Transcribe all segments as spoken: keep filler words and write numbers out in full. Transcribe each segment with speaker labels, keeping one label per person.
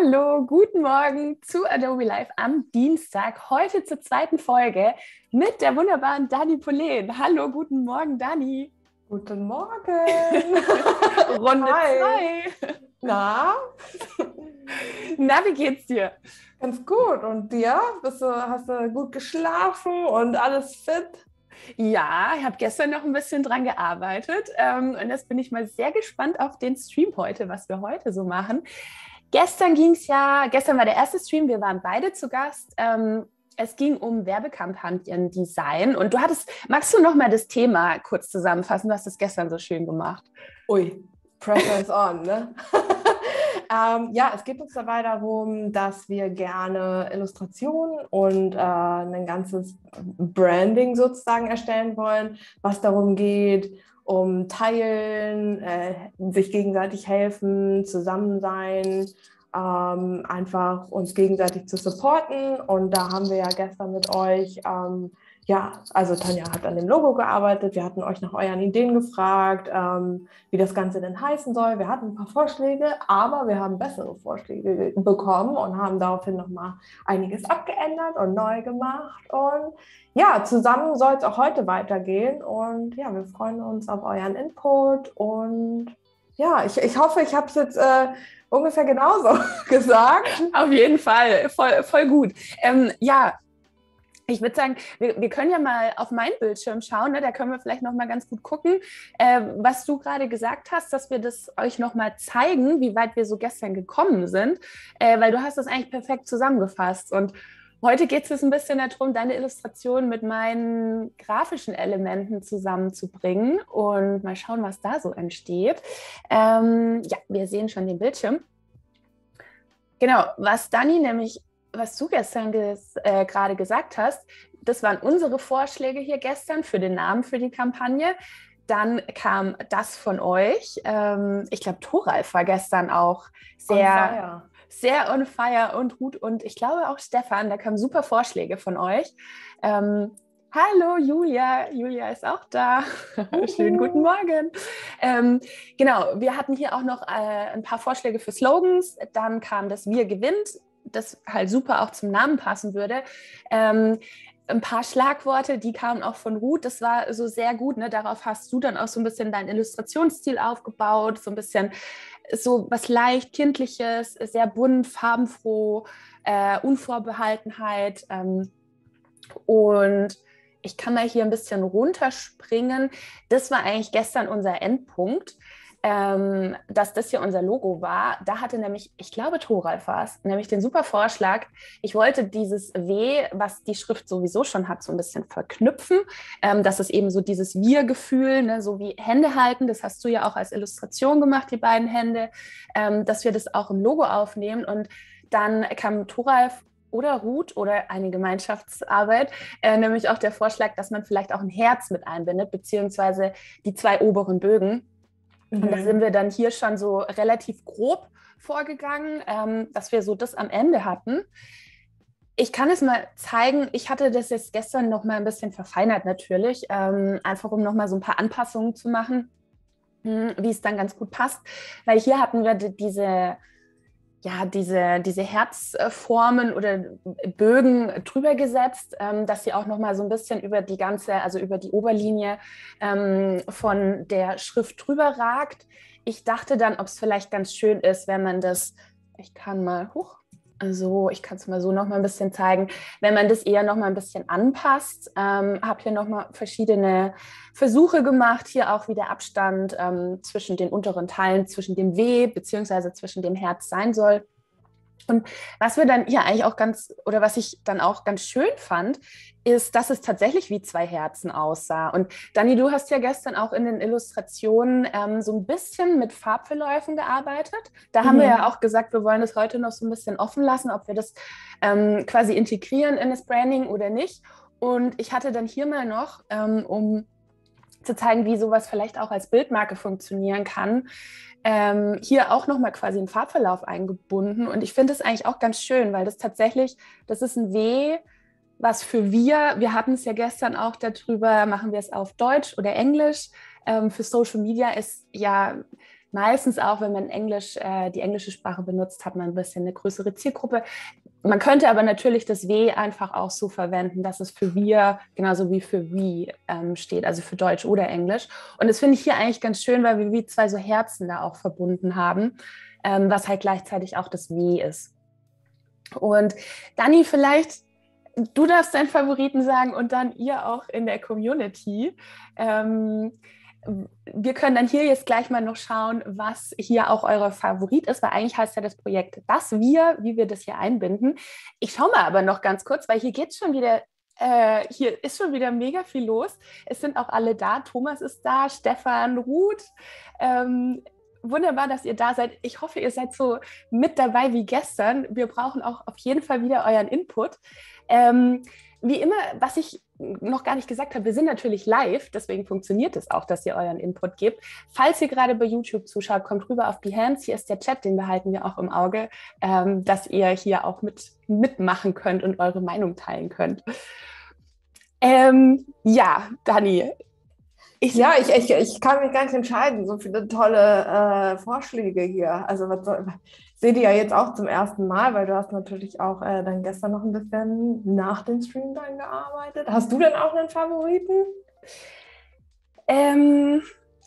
Speaker 1: Hallo, guten Morgen zu Adobe Live am Dienstag, heute zur zweiten Folge mit der wunderbaren Dani Polen. Hallo, guten Morgen, Dani.
Speaker 2: Guten Morgen.
Speaker 1: Runde
Speaker 2: Hi.
Speaker 1: zwei.
Speaker 2: Na?
Speaker 1: Na, wie geht's dir?
Speaker 2: Ganz gut. Und dir? Bist du, hast du gut geschlafen und alles fit?
Speaker 1: Ja, ich habe gestern noch ein bisschen dran gearbeitet ähm, und jetzt bin ich mal sehr gespannt auf den Stream heute, was wir heute so machen. Gestern ging es ja, gestern war der erste Stream, wir waren beide zu Gast. Ähm, es ging um Werbekampagnendesign und du hattest, magst du noch mal das Thema kurz zusammenfassen? Du hast es gestern so schön gemacht.
Speaker 2: Ui, pressure is on, ne? ähm, ja, es geht uns dabei darum, dass wir gerne Illustrationen und äh, ein ganzes Branding sozusagen erstellen wollen, was darum geht, um Teilen, äh, sich gegenseitig helfen, zusammen sein, ähm, einfach uns gegenseitig zu supporten. Und da haben wir ja gestern mit euch, ähm, ja, also Tanja hat an dem Logo gearbeitet, wir hatten euch nach euren Ideen gefragt, ähm, wie das Ganze denn heißen soll. Wir hatten ein paar Vorschläge, aber wir haben bessere Vorschläge bekommen und haben daraufhin nochmal einiges abgeändert und neu gemacht. Und ja, zusammen soll es auch heute weitergehen und ja, wir freuen uns auf euren Input und ja, ich, ich hoffe, ich habe es jetzt äh, ungefähr genauso gesagt.
Speaker 1: Auf jeden Fall, voll, voll gut. Ähm, ja, ich würde sagen, wir, wir können ja mal auf meinen Bildschirm schauen, ne? Da können wir vielleicht noch mal ganz gut gucken, äh, was du gerade gesagt hast, dass wir das euch noch mal zeigen, wie weit wir so gestern gekommen sind, äh, weil du hast das eigentlich perfekt zusammengefasst und heute geht es ein bisschen darum, deine Illustration mit meinen grafischen Elementen zusammenzubringen und mal schauen, was da so entsteht. Ähm, ja, wir sehen schon den Bildschirm. Genau, was Dani nämlich, was du gestern ges äh, gerade gesagt hast, das waren unsere Vorschläge hier gestern für den Namen für die Kampagne. Dann kam das von euch. Ähm, ich glaube, Thoralf war gestern auch sehr, sehr on fire und Ruth und ich glaube auch Stefan, da kamen super Vorschläge von euch. Ähm, Hallo Julia, Julia ist auch da. Schönen guten Morgen. Ähm, genau, wir hatten hier auch noch äh, ein paar Vorschläge für Slogans. Dann kam das Wir gewinnt, das halt super auch zum Namen passen würde. Ähm, ein paar Schlagworte, die kamen auch von Ruth. Das war so sehr gut. Ne? Darauf hast du dann auch so ein bisschen deinen Illustrationsstil aufgebaut. So ein bisschen so was leicht Kindliches, sehr bunt, farbenfroh, äh, Unvorbehaltenheit. Ähm, und ich kann mal hier ein bisschen runterspringen. Das war eigentlich gestern unser Endpunkt, ähm, dass das hier unser Logo war. Da hatte nämlich, ich glaube, Thoralf war es, nämlich den super Vorschlag. Ich wollte dieses W, was die Schrift sowieso schon hat, so ein bisschen verknüpfen. Ähm, dass es eben so dieses Wir-Gefühl, ne, so wie Hände halten, das hast du ja auch als Illustration gemacht, die beiden Hände, ähm, dass wir das auch im Logo aufnehmen. Und dann kam Thoralf oder Ruth oder eine Gemeinschaftsarbeit, äh, nämlich auch der Vorschlag, dass man vielleicht auch ein Herz mit einbindet, beziehungsweise die zwei oberen Bögen. Mhm. Und da sind wir dann hier schon so relativ grob vorgegangen, ähm, dass wir so das am Ende hatten. Ich kann es mal zeigen, ich hatte das jetzt gestern noch mal ein bisschen verfeinert natürlich, ähm, einfach um noch mal so ein paar Anpassungen zu machen, wie es dann ganz gut passt, weil hier hatten wir diese ja, diese, diese Herzformen oder Bögen drüber gesetzt, ähm, dass sie auch noch mal so ein bisschen über die ganze, also über die Oberlinie ähm, von der Schrift drüber ragt. Ich dachte dann, ob es vielleicht ganz schön ist, wenn man das, ich kann mal, hoch, also ich kann es mal so noch mal ein bisschen zeigen, wenn man das eher noch mal ein bisschen anpasst. Ähm, habe hier noch mal verschiedene Versuche gemacht, hier auch wie der Abstand ähm, zwischen den unteren Teilen, zwischen dem W beziehungsweise zwischen dem Herz sein soll. Und was wir dann hier eigentlich auch ganz, oder was ich dann auch ganz schön fand, ist, dass es tatsächlich wie zwei Herzen aussah. Und Dani, du hast ja gestern auch in den Illustrationen ähm, so ein bisschen mit Farbverläufen gearbeitet. Da mhm. haben wir ja auch gesagt, wir wollen das heute noch so ein bisschen offen lassen, ob wir das ähm, quasi integrieren in das Branding oder nicht. Und ich hatte dann hier mal noch, ähm, um zu zeigen, wie sowas vielleicht auch als Bildmarke funktionieren kann, ähm, hier auch nochmal quasi einen Farbverlauf eingebunden. Und ich finde es eigentlich auch ganz schön, weil das tatsächlich, das ist ein W, was für wir, wir hatten es ja gestern auch darüber, machen wir es auf Deutsch oder Englisch. Ähm, für Social Media ist ja meistens auch, wenn man Englisch, äh, die englische Sprache benutzt, hat man ein bisschen eine größere Zielgruppe. Man könnte aber natürlich das W einfach auch so verwenden, dass es für wir genauso wie für we ähm, steht, also für Deutsch oder Englisch. Und das finde ich hier eigentlich ganz schön, weil wir wie zwei so Herzen da auch verbunden haben, ähm, was halt gleichzeitig auch das W ist. Und Dani, vielleicht, du darfst deinen Favoriten sagen und dann ihr auch in der Community. Ähm, wir können dann hier jetzt gleich mal noch schauen, was hier auch euer Favorit ist, weil eigentlich heißt ja das Projekt Das Wir, wie wir das hier einbinden. Ich schaue mal aber noch ganz kurz, weil hier geht schon wieder, äh, hier ist schon wieder mega viel los. Es sind auch alle da. Thomas ist da, Stefan, Ruth. Ähm, wunderbar, dass ihr da seid. Ich hoffe, ihr seid so mit dabei wie gestern. Wir brauchen auch auf jeden Fall wieder euren Input. Ähm, wie immer, was ich noch gar nicht gesagt habe, wir sind natürlich live, deswegen funktioniert es auch, dass ihr euren Input gebt. Falls ihr gerade bei YouTube zuschaut, kommt rüber auf Behance. Hier ist der Chat, den behalten wir auch im Auge, ähm, dass ihr hier auch mit, mitmachen könnt und eure Meinung teilen könnt. Ähm, ja, Dani.
Speaker 2: Ich, ja, ich, ich, ich kann mich gar nicht entscheiden. So viele tolle äh, Vorschläge hier. Also was soll, ich sehe die ja jetzt auch zum ersten Mal, weil du hast natürlich auch äh, dann gestern noch ein bisschen nach dem Stream dann gearbeitet. Hast du denn auch einen Favoriten?
Speaker 1: Ähm,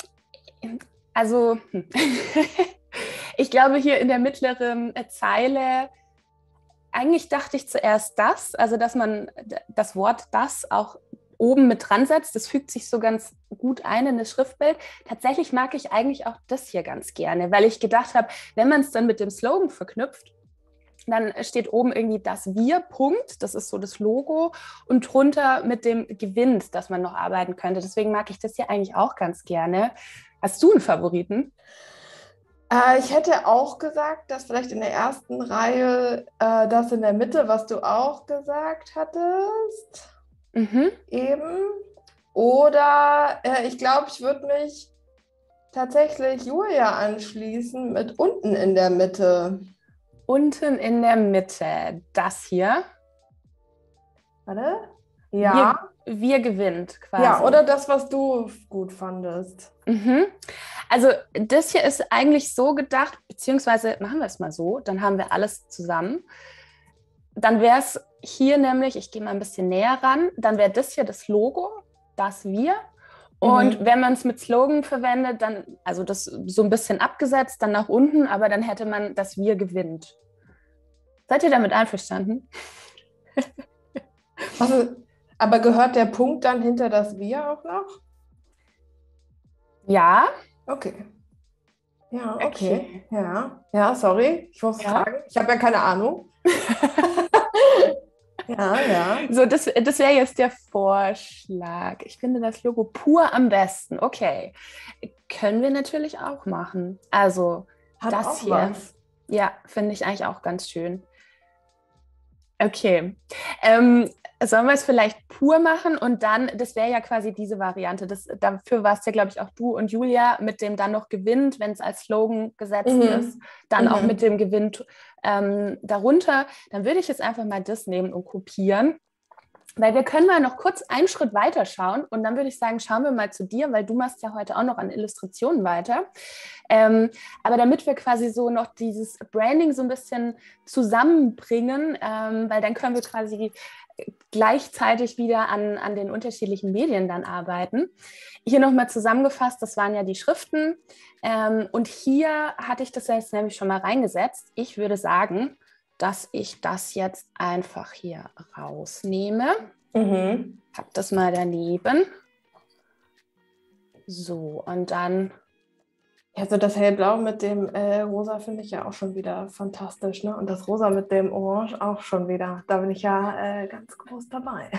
Speaker 1: also ich glaube hier in der mittleren Zeile, eigentlich dachte ich zuerst das, also dass man das Wort das auch oben mit dran setzt. Das fügt sich so ganz gut ein in das Schriftbild. Tatsächlich mag ich eigentlich auch das hier ganz gerne, weil ich gedacht habe, wenn man es dann mit dem Slogan verknüpft, dann steht oben irgendwie das Wir, Punkt, das ist so das Logo und drunter mit dem Gewinn, dass man noch arbeiten könnte. Deswegen mag ich das hier eigentlich auch ganz gerne. Hast du einen Favoriten?
Speaker 2: Äh, ich hätte auch gesagt, dass vielleicht in der ersten Reihe äh, das in der Mitte, was du auch gesagt hattest, mhm. eben. Oder äh, ich glaube, ich würde mich tatsächlich Julia anschließen mit unten in der Mitte.
Speaker 1: Unten in der Mitte, das hier.
Speaker 2: Warte. Ja.
Speaker 1: Wir, wir gewinnt quasi.
Speaker 2: Ja, oder das, was du gut fandest.
Speaker 1: Mhm. Also das hier ist eigentlich so gedacht, beziehungsweise machen wir es mal so, dann haben wir alles zusammen. Dann wäre es hier nämlich, ich gehe mal ein bisschen näher ran, dann wäre das hier das Logo, das Wir. Und mhm. wenn man es mit Slogan verwendet, dann, also das so ein bisschen abgesetzt, dann nach unten, aber dann hätte man das Wir gewinnt. Seid ihr damit einverstanden?
Speaker 2: Also, aber gehört der Punkt dann hinter das Wir auch noch?
Speaker 1: Ja.
Speaker 2: Okay. Ja, okay. okay. Ja. ja, sorry, ich muss ja. fragen. Ich habe ja keine Ahnung. Ja, ja.
Speaker 1: So, das, das wäre jetzt der Vorschlag. Ich finde das Logo pur am besten. Okay. Können wir natürlich auch machen. Also,
Speaker 2: Hat
Speaker 1: das
Speaker 2: auch
Speaker 1: hier.
Speaker 2: Was.
Speaker 1: Ja, finde ich eigentlich auch ganz schön. Okay. Ähm, sollen wir es vielleicht pur machen und dann, das wäre ja quasi diese Variante. Das, dafür warst ja, glaube ich, auch du und Julia mit dem dann noch gewinnt, wenn es als Slogan gesetzt mhm. ist, dann mhm. auch mit dem Gewinn ähm, darunter. Dann würde ich jetzt einfach mal das nehmen und kopieren. Weil wir können mal noch kurz einen Schritt weiter schauen und dann würde ich sagen, schauen wir mal zu dir, weil du machst ja heute auch noch an Illustrationen weiter. Ähm, aber damit wir quasi so noch dieses Branding so ein bisschen zusammenbringen, ähm, weil dann können wir quasi gleichzeitig wieder an, an den unterschiedlichen Medien dann arbeiten. Hier nochmal zusammengefasst, das waren ja die Schriften ähm, und hier hatte ich das jetzt nämlich schon mal reingesetzt. Ich würde sagen, dass ich das jetzt einfach hier rausnehme. Mhm. Hab das mal daneben. So, und dann...
Speaker 2: Also das hellblau mit dem äh, rosa finde ich ja auch schon wieder fantastisch, ne? Und das rosa mit dem orange auch schon wieder. Da bin ich ja äh, ganz groß dabei.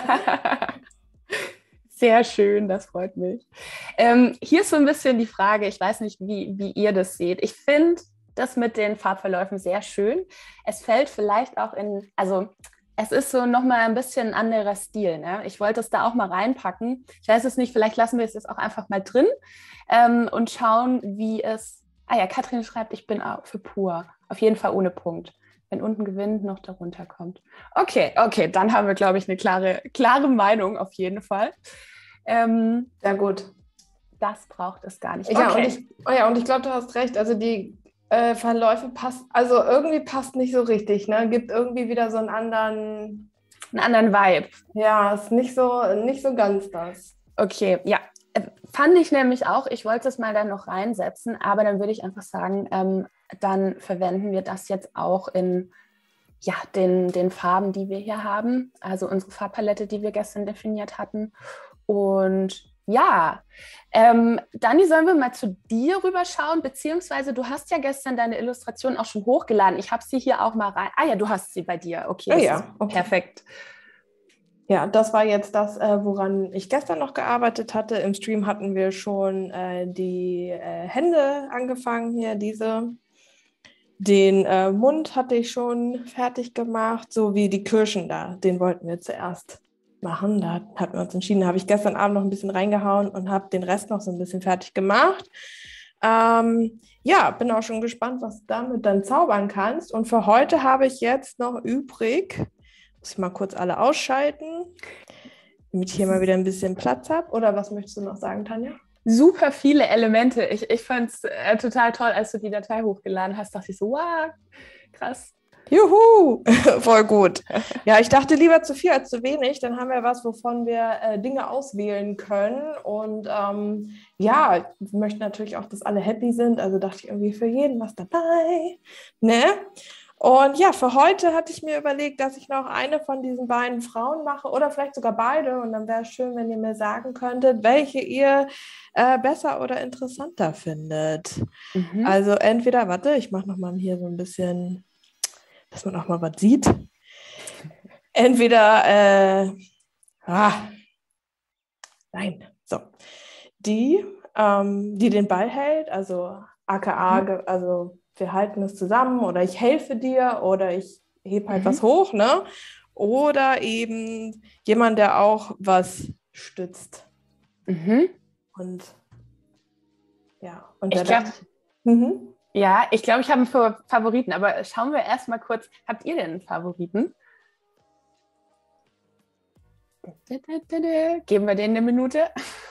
Speaker 1: Sehr schön, das freut mich. Ähm, hier ist so ein bisschen die Frage, ich weiß nicht, wie, wie ihr das seht. Ich finde das mit den Farbverläufen sehr schön. Es fällt vielleicht auch in, also es ist so nochmal ein bisschen ein anderer Stil. Ne? Ich wollte es da auch mal reinpacken. Ich weiß es nicht, vielleicht lassen wir es jetzt auch einfach mal drin ähm, und schauen, wie es, ah ja, Katrin schreibt, ich bin auch für pur. Auf jeden Fall ohne Punkt. Wenn unten gewinnt, noch darunter kommt. Okay, okay, dann haben wir, glaube ich, eine klare, klare Meinung auf jeden Fall. Ähm,
Speaker 2: Sehr gut.
Speaker 1: das braucht es gar nicht.
Speaker 2: Ja,
Speaker 1: Okay.
Speaker 2: und ich, oh ja, und ich glaube, du hast recht. Also die äh, Verläufe passt, also irgendwie passt nicht so richtig, ne? Gibt irgendwie wieder so einen anderen,
Speaker 1: Einen anderen Vibe.
Speaker 2: ja, ist nicht so, nicht so ganz das.
Speaker 1: Okay, ja. Äh, Fand ich nämlich auch. Ich wollte es mal dann noch reinsetzen, aber dann würde ich einfach sagen, ähm, dann verwenden wir das jetzt auch in ja, den, den Farben, die wir hier haben. Also unsere Farbpalette, die wir gestern definiert hatten. Und ja, ähm, Dani, sollen wir mal zu dir rüberschauen? Beziehungsweise du hast ja gestern deine Illustration auch schon hochgeladen. Ich habe sie hier auch mal rein. Ah ja, du hast sie bei dir. Okay,
Speaker 2: Oh
Speaker 1: das
Speaker 2: ja,
Speaker 1: ist
Speaker 2: okay.
Speaker 1: perfekt.
Speaker 2: Ja, das war jetzt das, äh, woran ich gestern noch gearbeitet hatte. Im Stream hatten wir schon äh, die äh, Hände angefangen hier, diese. Den äh, Mund hatte ich schon fertig gemacht, so wie die Kirschen da. Den wollten wir zuerst machen. Da hatten wir uns entschieden. Da habe ich gestern Abend noch ein bisschen reingehauen und habe den Rest noch so ein bisschen fertig gemacht. Ähm, ja, bin auch schon gespannt, was du damit dann zaubern kannst. Und für heute habe ich jetzt noch übrig, muss ich mal kurz alle ausschalten, damit ich hier mal wieder ein bisschen Platz habe. Oder was möchtest du noch sagen, Tanja?
Speaker 1: Super viele Elemente. Ich, ich fand es äh, total toll, als du die Datei hochgeladen hast. Dachte ich so, wow, krass.
Speaker 2: Juhu, voll gut. Ja, ich dachte lieber zu viel als zu wenig. Dann haben wir was, wovon wir äh, Dinge auswählen können. Und ähm, ja, ich möchte natürlich auch, dass alle happy sind. Also dachte ich irgendwie für jeden was dabei. Ne? Und ja, für heute hatte ich mir überlegt, dass ich noch eine von diesen beiden Frauen mache oder vielleicht sogar beide. Und dann wäre es schön, wenn ihr mir sagen könntet, welche ihr äh, besser oder interessanter findet.
Speaker 1: Mhm.
Speaker 2: Also entweder, warte, ich mache nochmal hier so ein bisschen, dass man auch mal was sieht. Entweder, äh, ah, nein, so, die, ähm, die den Ball hält, also aka,
Speaker 1: Mhm.
Speaker 2: also wir halten es zusammen oder ich helfe dir oder ich hebe halt
Speaker 1: Mhm.
Speaker 2: was hoch, ne? Oder eben jemand, der auch was stützt.
Speaker 1: Mhm.
Speaker 2: Und ja, und
Speaker 1: Ich
Speaker 2: da
Speaker 1: glaube,
Speaker 2: dachte ich, mhm.
Speaker 1: ja, ich glaube, ich habe einen Fa- Favoriten, aber schauen wir erst mal kurz, habt ihr denn einen Favoriten? Geben wir denen eine Minute.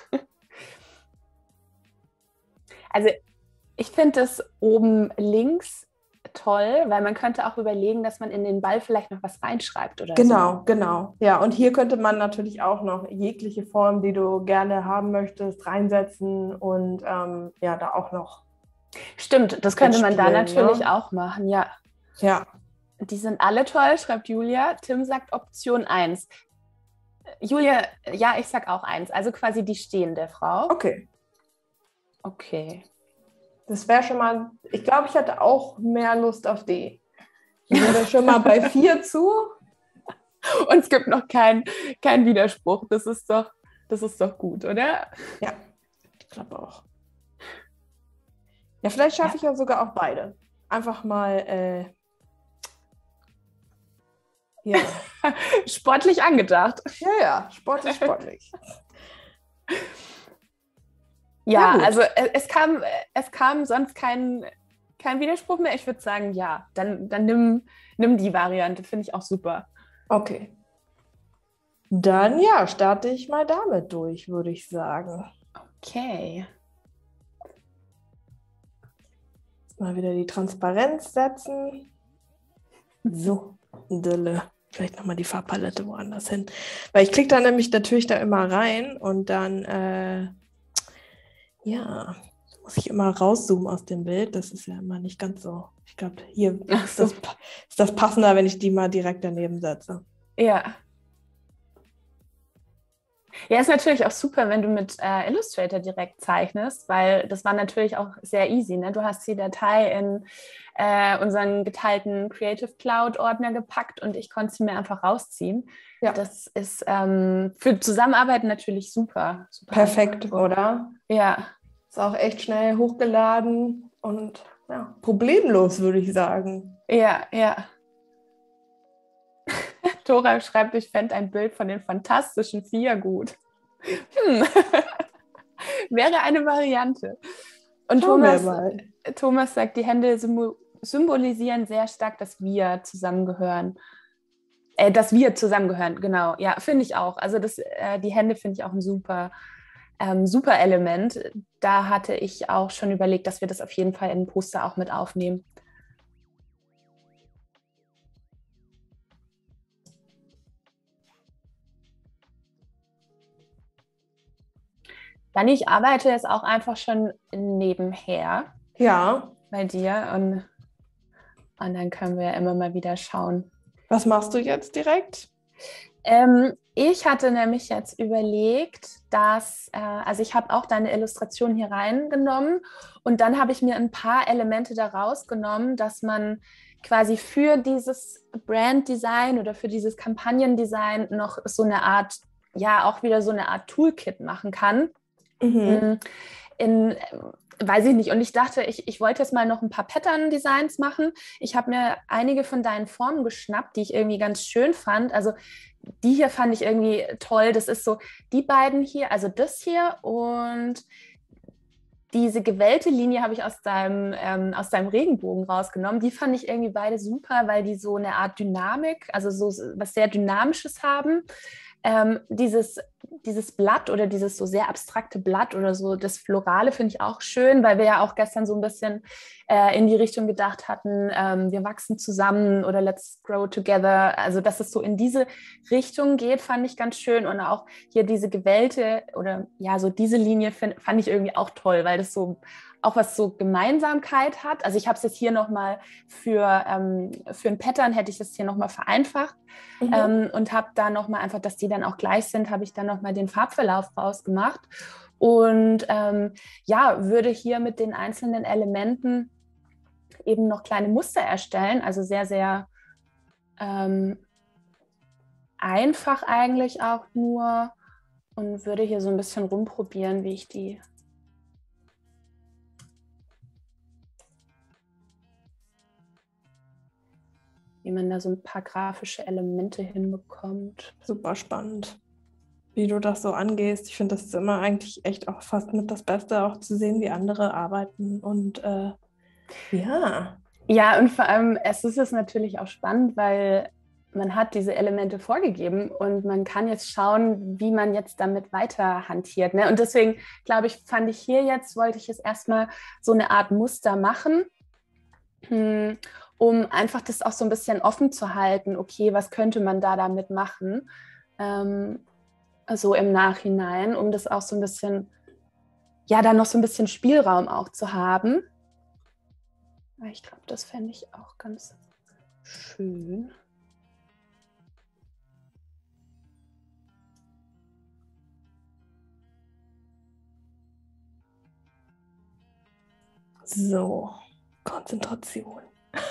Speaker 1: Also ich finde das oben links toll, weil man könnte auch überlegen, dass man in den Ball vielleicht noch was reinschreibt oder so.
Speaker 2: Genau, genau. Ja, und hier könnte man natürlich auch noch jegliche Form, die du gerne haben möchtest, reinsetzen und ähm, ja, da auch noch
Speaker 1: Stimmt, das könnte man da
Speaker 2: mitspielen,
Speaker 1: natürlich
Speaker 2: ne?
Speaker 1: auch machen, ja.
Speaker 2: Ja,
Speaker 1: Die sind alle toll, schreibt Julia. Tim sagt Option eins. Julia, ja, ich sag auch eins. Also quasi die stehende Frau.
Speaker 2: okay.
Speaker 1: Okay.
Speaker 2: Das wäre schon mal, ich glaube, ich hätte auch mehr Lust auf die. Wir sind ja schon mal bei vier zu.
Speaker 1: Und es gibt noch keinen kein Widerspruch. Das ist doch, das ist doch gut, oder?
Speaker 2: Ja, ich glaube auch. Ja, vielleicht schaffe
Speaker 1: Ja.
Speaker 2: ich ja sogar auch beide. Einfach mal, äh, ja.
Speaker 1: Sportlich angedacht.
Speaker 2: Ja, ja, sportlich, sportlich.
Speaker 1: Ja,
Speaker 2: gut.
Speaker 1: also es, es, kam, es kam sonst kein, kein Widerspruch mehr. Ich würde sagen, ja, dann, dann nimm, nimm die Variante. Finde ich auch super.
Speaker 2: Okay. Dann ja, starte ich mal damit durch, würde ich sagen.
Speaker 1: Okay.
Speaker 2: Mal wieder die Transparenz setzen. So, Dille. Vielleicht nochmal die Farbpalette woanders hin. Weil ich klicke da nämlich natürlich da immer rein und dann, äh, ja, muss ich immer rauszoomen aus dem Bild. Das ist ja immer nicht ganz so. Ich glaube, hier
Speaker 1: Ach
Speaker 2: ist
Speaker 1: so.
Speaker 2: das, ist das passender, wenn ich die mal direkt daneben setze.
Speaker 1: Ja. Ja, ist natürlich auch super, wenn du mit äh, Illustrator direkt zeichnest, weil das war natürlich auch sehr easy. Ne? Du hast die Datei in äh, unseren geteilten Creative Cloud Ordner gepackt und ich konnte sie mir einfach rausziehen.
Speaker 2: Ja.
Speaker 1: Das ist ähm, für Zusammenarbeiten natürlich super. super
Speaker 2: Perfekt,
Speaker 1: einfach.
Speaker 2: oder?
Speaker 1: Ja.
Speaker 2: Ist auch echt schnell hochgeladen und ja, problemlos, würde ich sagen.
Speaker 1: Ja, ja. Tora schreibt, ich fände ein Bild von den Fantastischen Vier gut. Hm. Wäre eine Variante. Und
Speaker 2: Schauen wir
Speaker 1: Thomas,
Speaker 2: mal.
Speaker 1: Thomas sagt, die Hände symbol- symbolisieren sehr stark, dass wir zusammengehören. Äh, dass wir zusammengehören, genau. Ja, finde ich auch. Also das, äh, die Hände finde ich auch ein super, ähm, super Element. Da hatte ich auch schon überlegt, dass wir das auf jeden Fall in den Poster auch mit aufnehmen. Dani, ich arbeite jetzt auch einfach schon nebenher
Speaker 2: Ja.
Speaker 1: bei dir und, und dann können wir ja immer mal wieder schauen.
Speaker 2: Was machst du jetzt direkt?
Speaker 1: Ähm, ich hatte nämlich jetzt überlegt, dass, äh, also ich habe auch deine Illustration hier reingenommen und dann habe ich mir ein paar Elemente daraus genommen, dass man quasi für dieses Branddesign oder für dieses Kampagnendesign noch so eine Art, ja auch wieder so eine Art Toolkit machen kann.
Speaker 2: Mhm.
Speaker 1: In, weiß ich nicht. Und ich dachte, ich, ich wollte jetzt mal noch ein paar Pattern-Designs machen. Ich habe mir einige von deinen Formen geschnappt, die ich irgendwie ganz schön fand. Also die hier fand ich irgendwie toll. Das ist so, die beiden hier, also das hier und diese gewellte Linie habe ich aus deinem, ähm, aus deinem Regenbogen rausgenommen. Die fand ich irgendwie beide super, weil die so eine Art Dynamik, also so was sehr Dynamisches haben. Ähm, dieses, dieses Blatt oder dieses so sehr abstrakte Blatt oder so, das Florale finde ich auch schön, weil wir ja auch gestern so ein bisschen äh, in die Richtung gedacht hatten, ähm, wir wachsen zusammen oder let's grow together. Also dass es so in diese Richtung geht, fand ich ganz schön. Und auch hier diese gewellte oder ja, so diese Linie find, fand ich irgendwie auch toll, weil das so auch was so Gemeinsamkeit hat. Also ich habe es jetzt hier nochmal für, ähm, für ein Pattern hätte ich das hier nochmal vereinfacht. Mhm. Ähm, und habe da nochmal einfach, dass die dann auch gleich sind, habe ich dann nochmal den Farbverlauf rausgemacht und ähm, ja, würde hier mit den einzelnen Elementen eben noch kleine Muster erstellen, also sehr, sehr ähm, einfach eigentlich auch nur und würde hier so ein bisschen rumprobieren, wie ich die wie man da so ein paar grafische Elemente hinbekommt.
Speaker 2: Super spannend, wie du das so angehst. Ich finde, das ist immer eigentlich echt auch fast mit das Beste, auch zu sehen, wie andere arbeiten. Und äh, ja.
Speaker 1: Ja, und vor allem, es ist es natürlich auch spannend, weil man hat diese Elemente vorgegeben und man kann jetzt schauen, wie man jetzt damit weiter hantiert. Ne? Und deswegen, glaube ich, fand ich hier jetzt, wollte ich jetzt erstmal so eine Art Muster machen, um einfach das auch so ein bisschen offen zu halten. Okay, was könnte man da damit machen? Ähm, so im Nachhinein, um das auch so ein bisschen, ja, dann noch so ein bisschen Spielraum auch zu haben. Ich glaube, das fände ich auch ganz schön.
Speaker 2: So, Konzentration.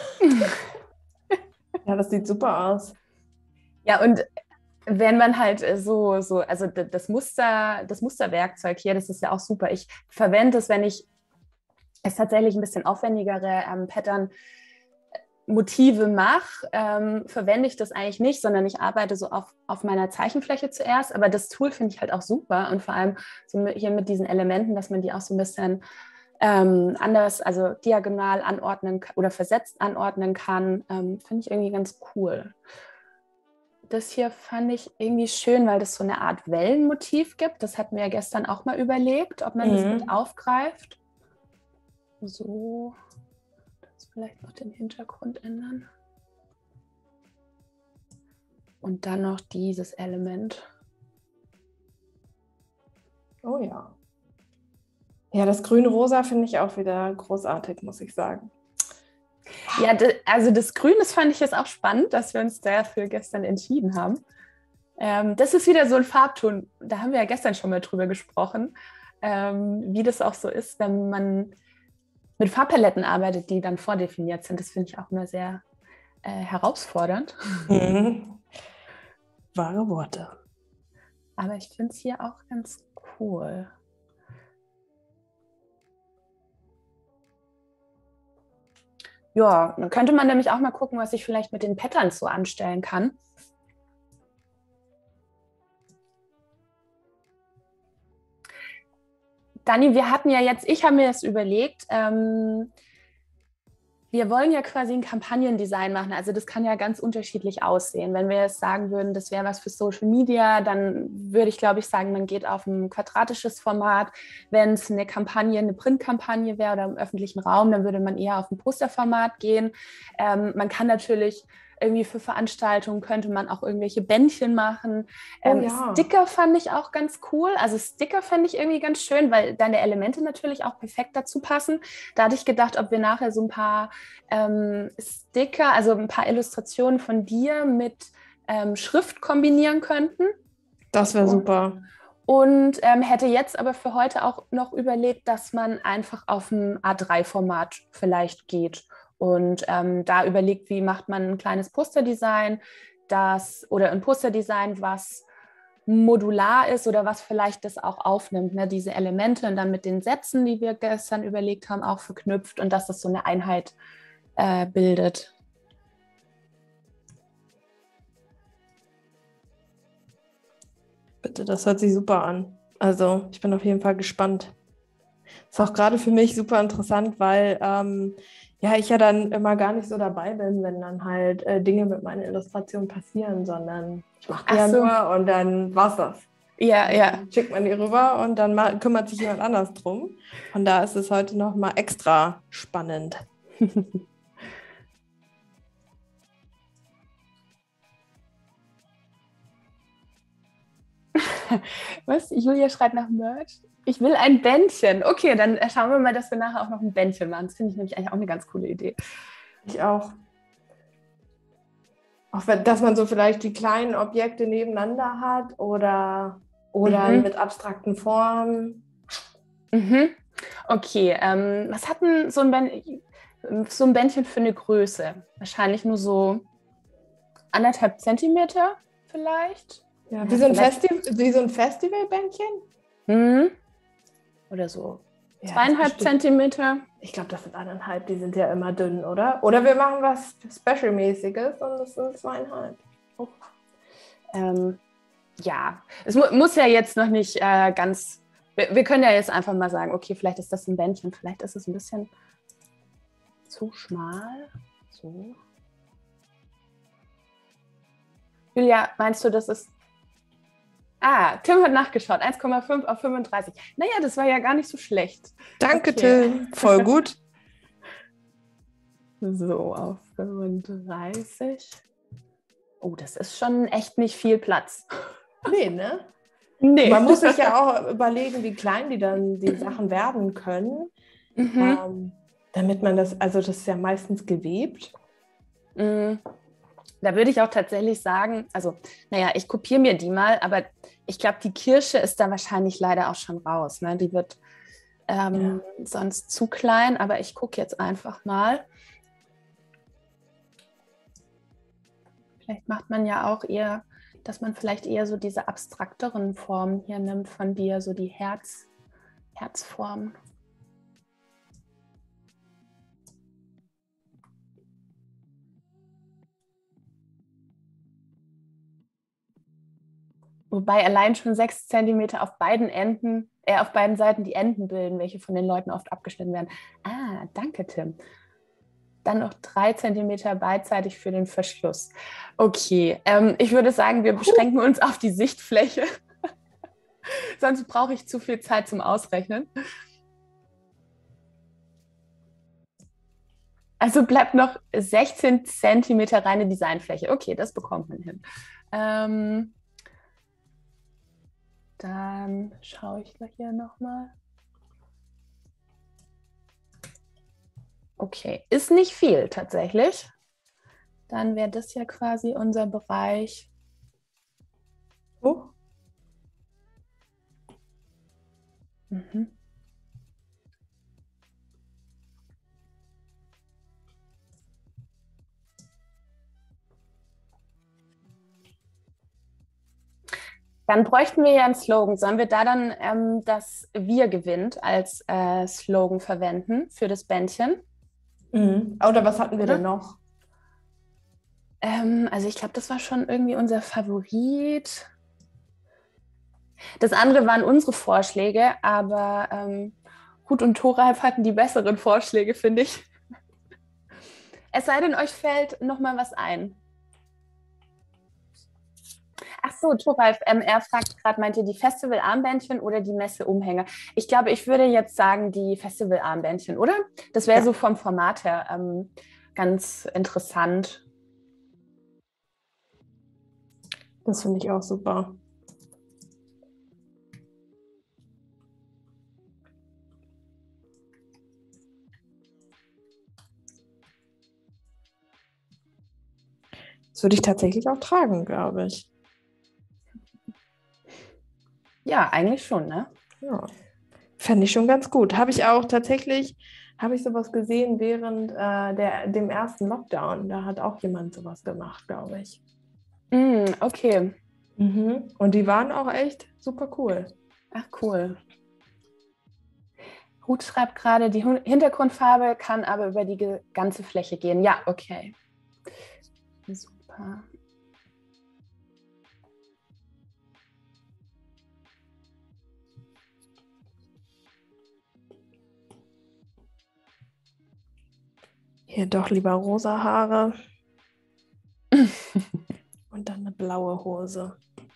Speaker 2: Ja, das sieht super aus.
Speaker 1: Ja, und wenn man halt so, so, also das Muster, das Musterwerkzeug hier, das ist ja auch super. Ich verwende es, wenn ich es tatsächlich ein bisschen aufwendigere ähm, Pattern-Motive mache, ähm, verwende ich das eigentlich nicht, sondern ich arbeite so auf, auf meiner Zeichenfläche zuerst. Aber das Tool finde ich halt auch super und vor allem so hier mit diesen Elementen, dass man die auch so ein bisschen ähm, anders, also diagonal anordnen oder versetzt anordnen kann, ähm, finde ich irgendwie ganz cool. Das hier fand ich irgendwie schön, weil das so eine Art Wellenmotiv gibt. Das hatten wir ja gestern auch mal überlegt, ob man mhm. das mit aufgreift. So, das vielleicht noch den Hintergrund ändern. Und dann noch dieses Element.
Speaker 2: Oh ja. Ja, das grün-rosa finde ich auch wieder großartig, muss ich sagen.
Speaker 1: Ja, also das Grün, das fand ich jetzt auch spannend, dass wir uns dafür gestern entschieden haben. Ähm, das ist wieder so ein Farbton, da haben wir ja gestern schon mal drüber gesprochen, ähm, wie das auch so ist, wenn man mit Farbpaletten arbeitet, die dann vordefiniert sind. Das finde ich auch immer sehr äh, herausfordernd.
Speaker 2: Mhm. Wahre Worte.
Speaker 1: Aber ich finde es hier auch ganz cool. Ja, dann könnte man nämlich auch mal gucken, was ich vielleicht mit den Patterns so anstellen kann. Dani, wir hatten ja jetzt, ich habe mir das überlegt, ähm, wir wollen ja quasi ein Kampagnendesign machen. Also das kann ja ganz unterschiedlich aussehen. Wenn wir jetzt sagen würden, das wäre was für Social Media, dann würde ich, glaube ich, sagen, man geht auf ein quadratisches Format. Wenn es eine Kampagne, eine Printkampagne wäre oder im öffentlichen Raum, dann würde man eher auf ein Posterformat gehen. Ähm, man kann natürlich irgendwie für Veranstaltungen könnte man auch irgendwelche Bändchen machen. Ähm,
Speaker 2: Oh ja.
Speaker 1: Sticker fand ich auch ganz cool. Also Sticker fand ich irgendwie ganz schön, weil deine Elemente natürlich auch perfekt dazu passen. Da hatte ich gedacht, ob wir nachher so ein paar ähm, Sticker, also ein paar Illustrationen von dir mit ähm, Schrift kombinieren könnten.
Speaker 2: Das wäre super.
Speaker 1: Und ähm, hätte jetzt aber für heute auch noch überlegt, dass man einfach auf ein A drei Format vielleicht geht und ähm, da überlegt, wie macht man ein kleines Posterdesign, das oder ein Posterdesign, was modular ist oder was vielleicht das auch aufnimmt, ne? Diese Elemente und dann mit den Sätzen, die wir gestern überlegt haben, auch verknüpft und dass das so eine Einheit äh, bildet.
Speaker 2: Bitte, das hört sich super an. Also ich bin auf jeden Fall gespannt. Ist auch gerade für mich super interessant, weil ähm, ja, ich ja dann immer gar nicht so dabei bin, wenn dann halt äh, Dinge mit meinen Illustrationen passieren, sondern ich mache die
Speaker 1: Ach
Speaker 2: ja
Speaker 1: so.
Speaker 2: nur und dann war's das.
Speaker 1: Ja, ja.
Speaker 2: Dann schickt man die rüber und dann ma- kümmert sich jemand anders drum. Von da ist es heute nochmal extra spannend.
Speaker 1: Was? Julia schreit nach Merch. Ich will ein Bändchen. Okay, dann schauen wir mal, dass wir nachher auch noch ein Bändchen machen. Das finde ich nämlich eigentlich auch eine ganz coole Idee.
Speaker 2: Ich auch. Auch wenn, dass man so vielleicht die kleinen Objekte nebeneinander hat oder, oder
Speaker 1: Mhm.
Speaker 2: mit abstrakten Formen.
Speaker 1: Mhm. Okay, ähm, was hat denn so ein, Bänd so ein Bändchen für eine Größe? Wahrscheinlich nur so anderthalb Zentimeter vielleicht?
Speaker 2: Ja,
Speaker 1: Ja,
Speaker 2: wie so ein
Speaker 1: vielleicht.
Speaker 2: Festi- wie so ein Festivalbändchen?
Speaker 1: Mhm. Oder so
Speaker 2: Ja, das
Speaker 1: zweieinhalb
Speaker 2: bestimmt.
Speaker 1: Zentimeter.
Speaker 2: Ich glaube, das sind eineinhalb, die sind ja immer dünn, oder? Oder wir machen was Special-mäßiges und das sind zweieinhalb.
Speaker 1: Oh. Ähm, ja, es mu muss ja jetzt noch nicht äh, ganz. Wir, wir können ja jetzt einfach mal sagen, okay, vielleicht ist das ein Bändchen, vielleicht ist es ein bisschen zu schmal. So. Julia, meinst du, das ist. Ah, Tim hat nachgeschaut, eins Komma fünf auf fünfunddreißig. Naja, das war ja gar nicht so schlecht.
Speaker 2: Danke,
Speaker 1: Okay.
Speaker 2: Till. Voll gut.
Speaker 1: So, auf fünfunddreißig. Oh, das ist schon echt nicht viel Platz.
Speaker 2: Nee, ne?
Speaker 1: Nee.
Speaker 2: Man muss sich ja auch überlegen, wie klein die dann die Sachen werden können,
Speaker 1: Mhm.
Speaker 2: ähm, damit man das, also das ist ja meistens gewebt.
Speaker 1: Mhm. Da würde ich auch tatsächlich sagen, also, naja, ich kopiere mir die mal, aber ich glaube, die Kirsche ist da wahrscheinlich leider auch schon raus. Ne? Die wird ähm, ja. sonst zu klein, aber ich gucke jetzt einfach mal. Vielleicht macht man ja auch eher, dass man vielleicht eher so diese abstrakteren Formen hier nimmt von dir, so die Herz, Herzformen. Wobei allein schon sechs Zentimeter auf beiden Enden, äh, auf beiden Seiten die Enden bilden, welche von den Leuten oft abgeschnitten werden. Ah, danke, Tim. Dann noch drei Zentimeter beidseitig für den Verschluss. Okay, ähm, ich würde sagen, wir beschränken uns auf die Sichtfläche. Sonst brauche ich zu viel Zeit zum Ausrechnen. Also bleibt noch sechzehn Zentimeter reine Designfläche. Okay, das bekommt man hin. Ähm, Dann schaue ich hier nochmal. Okay, ist nicht viel tatsächlich. Dann wäre das ja quasi unser Bereich.
Speaker 2: Oh.
Speaker 1: Mhm. Dann bräuchten wir ja einen Slogan. Sollen wir da dann ähm, das Wir gewinnt als äh, Slogan verwenden für das Bändchen?
Speaker 2: Mhm. Oder was hatten wir
Speaker 1: Oder?
Speaker 2: denn noch?
Speaker 1: Ähm, also ich glaube, das war schon irgendwie unser Favorit. Das andere waren unsere Vorschläge, aber ähm, Hut und Thoralf hatten die besseren Vorschläge, finde ich. Es sei denn, euch fällt noch mal was ein. Ach so, Thoralf, ähm, er fragt gerade, meint ihr die Festival-Armbändchen oder die Messe-Umhänge? Ich glaube, ich würde jetzt sagen die Festival-Armbändchen, oder? Das wäre
Speaker 2: Ja.
Speaker 1: so vom Format her ähm, ganz interessant.
Speaker 2: Das finde ich auch super. Das würde ich tatsächlich auch tragen, glaube ich.
Speaker 1: Ja, eigentlich schon, ne?
Speaker 2: Ja. Fände ich schon ganz gut. Habe ich auch tatsächlich, habe ich sowas gesehen während äh, der, dem ersten Lockdown. Da hat auch jemand sowas gemacht, glaube ich.
Speaker 1: Mm, okay.
Speaker 2: Mhm. Und die waren auch echt super cool.
Speaker 1: Ach, cool. Ruth schreibt gerade, die Hun- Hintergrundfarbe kann aber über die ge- ganze Fläche gehen. Ja, okay. Super.
Speaker 2: Hier doch lieber rosa Haare. Und dann eine blaue Hose.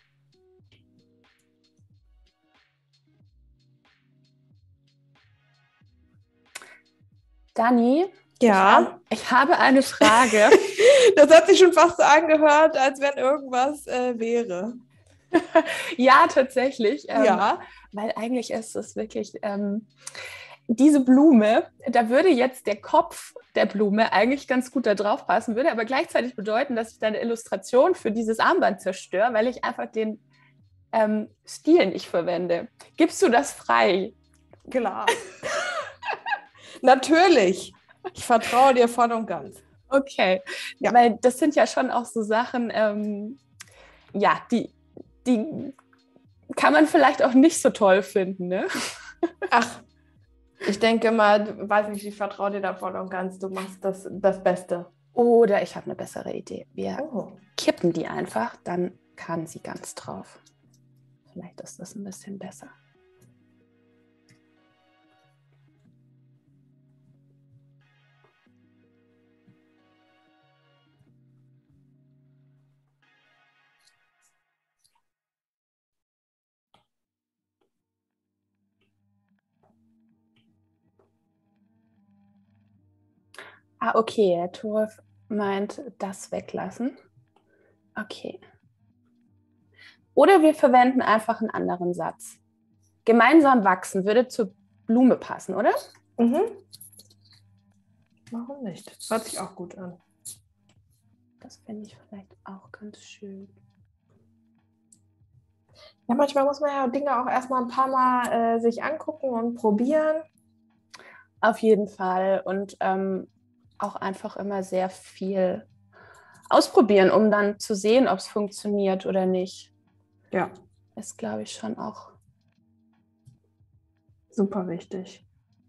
Speaker 1: Dani,
Speaker 2: Ja.
Speaker 1: ich, hab, ich habe eine Frage.
Speaker 2: Das hat sich schon fast so angehört, als wenn irgendwas äh, wäre.
Speaker 1: Ja, tatsächlich. Ähm,
Speaker 2: Ja.
Speaker 1: Weil eigentlich ist es wirklich ähm, diese Blume, da würde jetzt der Kopf der Blume eigentlich ganz gut da drauf passen, würde aber gleichzeitig bedeuten, dass ich deine Illustration für dieses Armband zerstöre, weil ich einfach den ähm, Stil nicht verwende. Gibst du das frei?
Speaker 2: Klar. Natürlich. Ich vertraue dir voll und ganz.
Speaker 1: Okay,
Speaker 2: Ja.
Speaker 1: weil das sind ja schon auch so Sachen, ähm, ja, die, die kann man vielleicht auch nicht so toll finden, ne?
Speaker 2: Ach, ich denke mal, weiß nicht, ich vertraue dir da voll und ganz. Du machst das, das Beste.
Speaker 1: Oder ich habe eine bessere Idee. Wir
Speaker 2: Oh.
Speaker 1: kippen die einfach, dann kann sie ganz drauf. Vielleicht ist das ein bisschen besser. Ah, okay, der Torf meint das weglassen. Okay. Oder wir verwenden einfach einen anderen Satz. Gemeinsam wachsen würde zur Blume passen, oder?
Speaker 2: Mhm. Warum nicht? Hört sich auch gut an.
Speaker 1: Das finde ich vielleicht auch ganz schön.
Speaker 2: Ja, manchmal muss man ja Dinge auch erstmal ein paar Mal äh, sich angucken und probieren.
Speaker 1: Auf jeden Fall. Und ähm, auch einfach immer sehr viel ausprobieren, um dann zu sehen, ob es funktioniert oder nicht.
Speaker 2: Ja.
Speaker 1: Ist, glaube ich, schon auch
Speaker 2: super wichtig.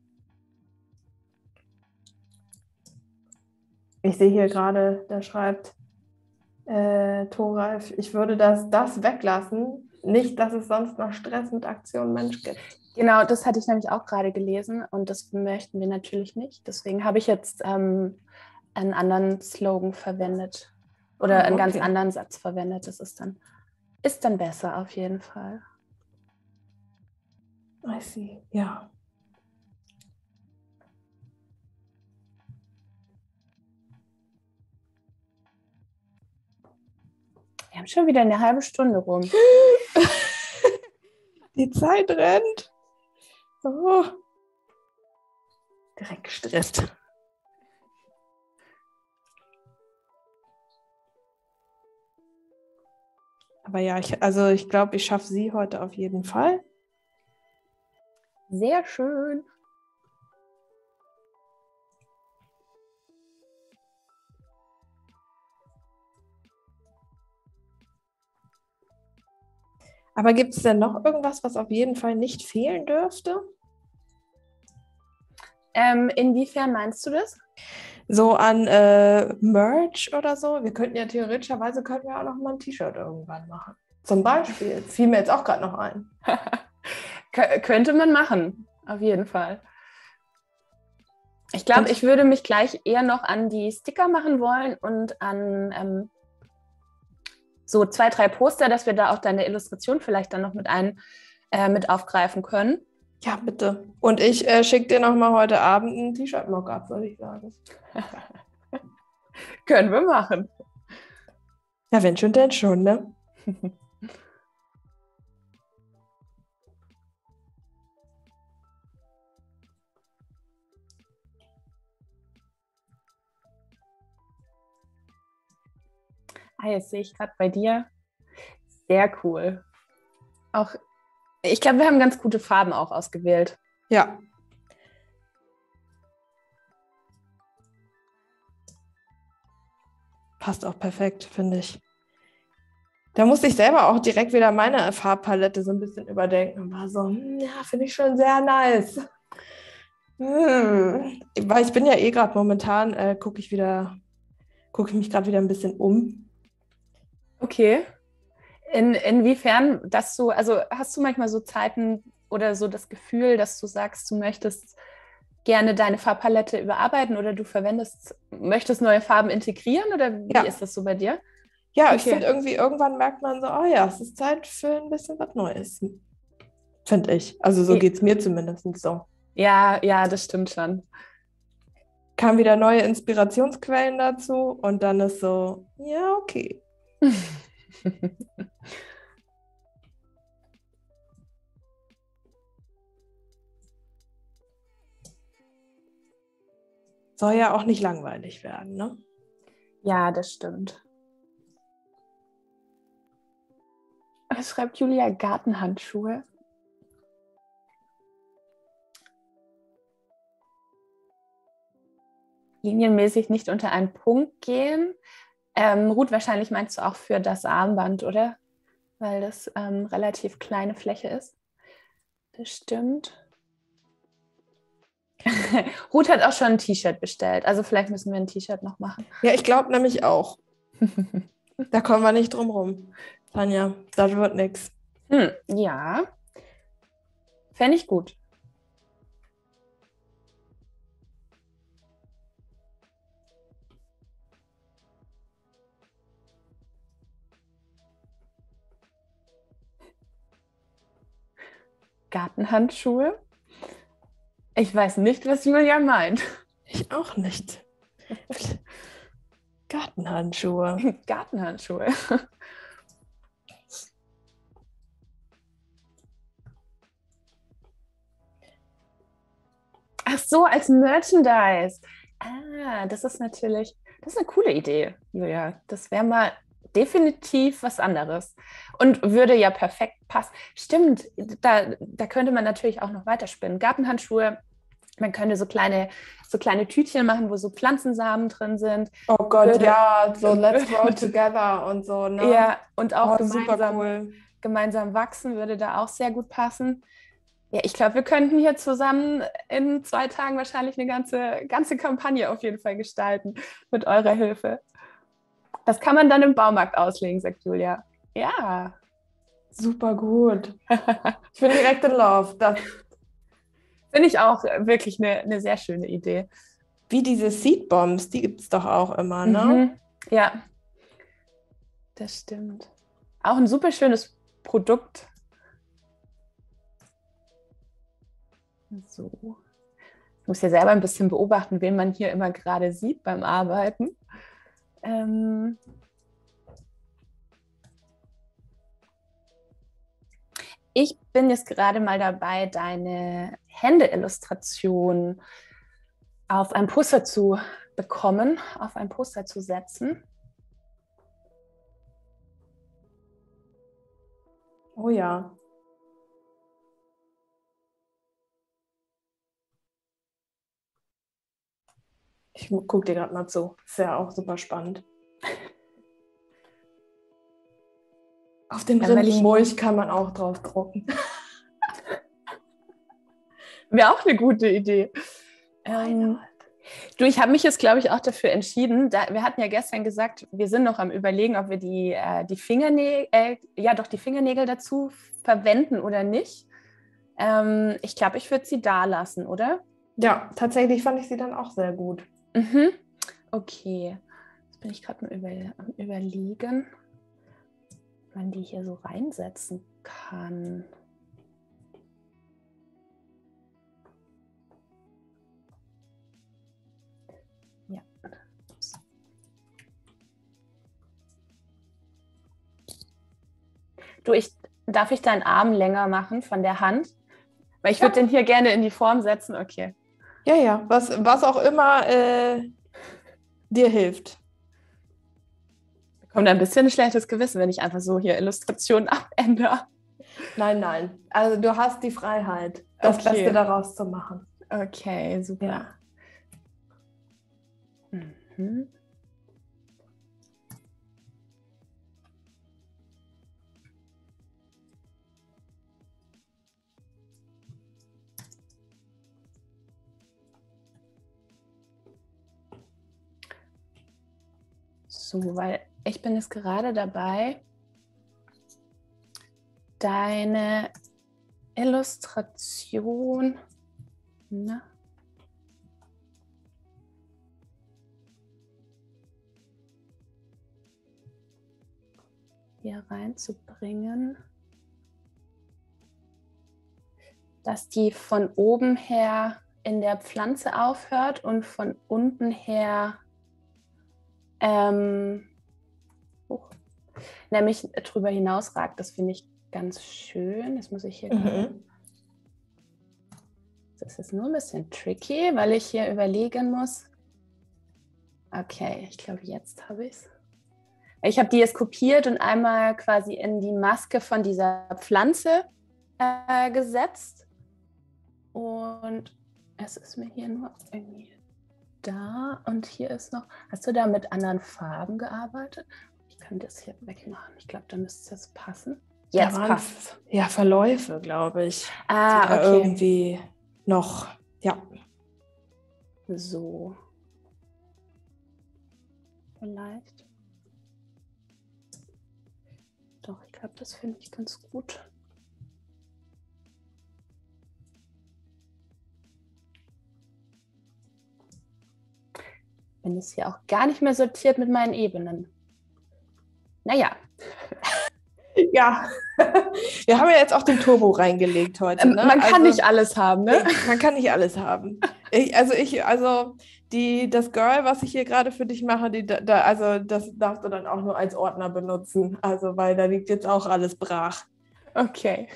Speaker 2: Ich sehe hier gerade, da schreibt äh, Thoralf, ich würde das, das weglassen, nicht, dass es sonst noch Stress mit Aktion Mensch gibt.
Speaker 1: Genau, das hatte ich nämlich auch gerade gelesen und das möchten wir natürlich nicht. Deswegen habe ich jetzt ähm, einen anderen Slogan verwendet oder
Speaker 2: Ah,
Speaker 1: einen
Speaker 2: okay.
Speaker 1: ganz anderen Satz verwendet. Das ist dann, ist dann besser auf jeden Fall.
Speaker 2: I see, ja.
Speaker 1: Wir haben schon wieder eine halbe Stunde rum.
Speaker 2: Die Zeit rennt. Oh. Direkt gestresst. Aber ja, ich, also ich glaube, ich schaffe sie heute auf jeden Fall.
Speaker 1: Sehr schön.
Speaker 2: Aber gibt es denn noch irgendwas, was auf jeden Fall nicht fehlen dürfte?
Speaker 1: Ähm, inwiefern meinst du das?
Speaker 2: So an äh, Merch oder so? Wir könnten ja theoretischerweise könnten wir auch noch mal ein T-Shirt irgendwann machen. Zum Beispiel. Das fiel mir jetzt auch gerade noch ein.
Speaker 1: K- könnte man machen, auf jeden Fall. Ich glaube, ich würde mich gleich eher noch an die Sticker machen wollen und an ähm, so zwei, drei Poster, dass wir da auch deine Illustration vielleicht dann noch mit ein, äh, mit aufgreifen können.
Speaker 2: Ja, bitte. Und ich äh, schicke dir noch mal heute Abend ein T-Shirt-Mock-up, würde ich sagen.
Speaker 1: Können wir machen.
Speaker 2: Ja, wenn schon, denn schon, ne?
Speaker 1: Ah, jetzt sehe ich gerade bei dir. Sehr cool. Auch, ich glaube, wir haben ganz gute Farben auch ausgewählt.
Speaker 2: Ja. Passt auch perfekt, finde ich. Da musste ich selber auch direkt wieder meine Farbpalette so ein bisschen überdenken und war so, hm, ja, finde ich schon sehr nice. Hm. Weil ich bin ja eh gerade momentan, äh, gucke ich wieder, gucke ich mich gerade wieder ein bisschen um.
Speaker 1: Okay. In, inwiefern, dass du, also hast du manchmal so Zeiten oder so das Gefühl, dass du sagst, du möchtest gerne deine Farbpalette überarbeiten oder du verwendest, möchtest neue Farben integrieren oder wie
Speaker 2: Ja.
Speaker 1: ist das so bei dir?
Speaker 2: Ja,
Speaker 1: Okay.
Speaker 2: Ich finde irgendwie, irgendwann merkt man so, oh ja, es ist Zeit für ein bisschen was Neues. Finde ich. Also so geht es mir zumindest so.
Speaker 1: Ja, ja, das stimmt schon.
Speaker 2: Kamen wieder neue Inspirationsquellen dazu und dann ist so, ja, okay. Soll ja auch nicht langweilig werden, ne?
Speaker 1: Ja, das stimmt. Was schreibt Julia? Gartenhandschuhe? Linienmäßig nicht unter einen Punkt gehen. Ähm, Ruth, wahrscheinlich meinst du auch für das Armband, oder? Weil das ähm, relativ kleine Fläche ist. Das stimmt. Ruth hat auch schon ein T-Shirt bestellt. Also vielleicht müssen wir ein T-Shirt noch machen.
Speaker 2: Ja, ich glaube nämlich auch. Da kommen wir nicht drum rum. Tanja, das wird nichts.
Speaker 1: Hm, ja. Fände ich gut. Gartenhandschuhe? Ich weiß nicht, was Julia meint.
Speaker 2: Ich auch nicht. Gartenhandschuhe.
Speaker 1: Gartenhandschuhe. Ach so, als Merchandise. Ah, das ist natürlich, das ist eine coole Idee, Julia. Das wäre mal definitiv was anderes und würde ja perfekt passen. Stimmt, da, da könnte man natürlich auch noch weiterspinnen. Gartenhandschuhe, man könnte so kleine, so kleine Tütchen machen, wo so Pflanzensamen drin sind.
Speaker 2: Oh Gott,
Speaker 1: würde,
Speaker 2: ja, so let's grow together und so, ne?
Speaker 1: Ja, und auch
Speaker 2: oh,
Speaker 1: gemeinsam,
Speaker 2: cool.
Speaker 1: gemeinsam wachsen würde da auch sehr gut passen. Ja, ich glaube, wir könnten hier zusammen in zwei Tagen wahrscheinlich eine ganze, ganze Kampagne auf jeden Fall gestalten mit eurer Hilfe. Das kann man dann im Baumarkt auslegen, sagt Julia. Ja.
Speaker 2: Super gut. Ich bin direkt in Love. Das
Speaker 1: finde ich auch wirklich eine, eine sehr schöne Idee.
Speaker 2: Wie diese Seedbombs, die gibt es doch auch immer, ne?
Speaker 1: Mhm. Ja, das stimmt. Auch ein super schönes Produkt. So. Ich muss ja selber ein bisschen beobachten, wen man hier immer gerade sieht beim Arbeiten. Ähm ich bin jetzt gerade mal dabei, deine Händeillustration auf ein Poster zu bekommen, auf ein Poster zu setzen.
Speaker 2: Oh ja. Ich gucke dir gerade mal zu. Ist ja auch super spannend. Auf den Rindenmulch kann man auch drauf drucken.
Speaker 1: Wäre auch eine gute Idee. Ähm, du, ich habe mich jetzt, glaube ich, auch dafür entschieden. Da, wir hatten ja gestern gesagt, wir sind noch am Überlegen, ob wir die, äh, die Fingernägel, äh, ja doch die Fingernägel dazu verwenden oder nicht. Ähm, ich glaube, ich würde sie da lassen, oder?
Speaker 2: Ja, tatsächlich fand ich sie dann auch sehr gut.
Speaker 1: Mhm. Okay, jetzt bin ich gerade mal über, am Überlegen, ob man die hier so reinsetzen kann. Ja. Ups. Du, ich, darf ich deinen Arm länger machen von der Hand? Weil ich würde
Speaker 2: Ja.
Speaker 1: den hier gerne in die Form setzen. Okay.
Speaker 2: Ja, ja, was, was auch immer äh, dir hilft.
Speaker 1: Kommt ein bisschen ein schlechtes Gewissen, wenn ich einfach so hier Illustrationen abändere.
Speaker 2: Nein, nein. Also du hast die Freiheit, das
Speaker 1: Okay.
Speaker 2: Beste daraus zu machen.
Speaker 1: Okay, super.
Speaker 2: Ja.
Speaker 1: Mhm. So, weil ich bin jetzt gerade dabei, deine Illustration, na, hier reinzubringen, dass die von oben her in der Pflanze aufhört und von unten her ähm, oh, nämlich drüber hinaus ragt. Das finde ich ganz schön. Das muss ich hier
Speaker 2: Mhm.
Speaker 1: gerade. Das ist nur ein bisschen tricky, weil ich hier überlegen muss. Okay, ich glaube, jetzt habe ich es. Ich habe die jetzt kopiert und einmal quasi in die Maske von dieser Pflanze äh, gesetzt. Und es ist mir hier nur irgendwie da. Und hier ist noch. Hast du da mit anderen Farben gearbeitet? Ich kann das hier wegmachen. Ich glaube, da müsste es passen. Jetzt
Speaker 2: Da
Speaker 1: passt.
Speaker 2: Ja, Verläufe, glaube ich.
Speaker 1: Ah,
Speaker 2: die da
Speaker 1: okay.
Speaker 2: irgendwie noch, ja.
Speaker 1: So. Vielleicht. Doch, ich glaube, das finde ich ganz gut. Bin es hier auch gar nicht mehr sortiert mit meinen Ebenen. Naja.
Speaker 2: Ja, wir haben ja jetzt auch den Turbo reingelegt heute. Ne?
Speaker 1: Man kann
Speaker 2: also,
Speaker 1: nicht alles haben, ne?
Speaker 2: Man kann nicht alles haben. Ich, also ich, also die, das Girl, was ich hier gerade für dich mache, die, da, also das darfst du dann auch nur als Ordner benutzen. Also weil da liegt jetzt auch alles brach.
Speaker 1: Okay.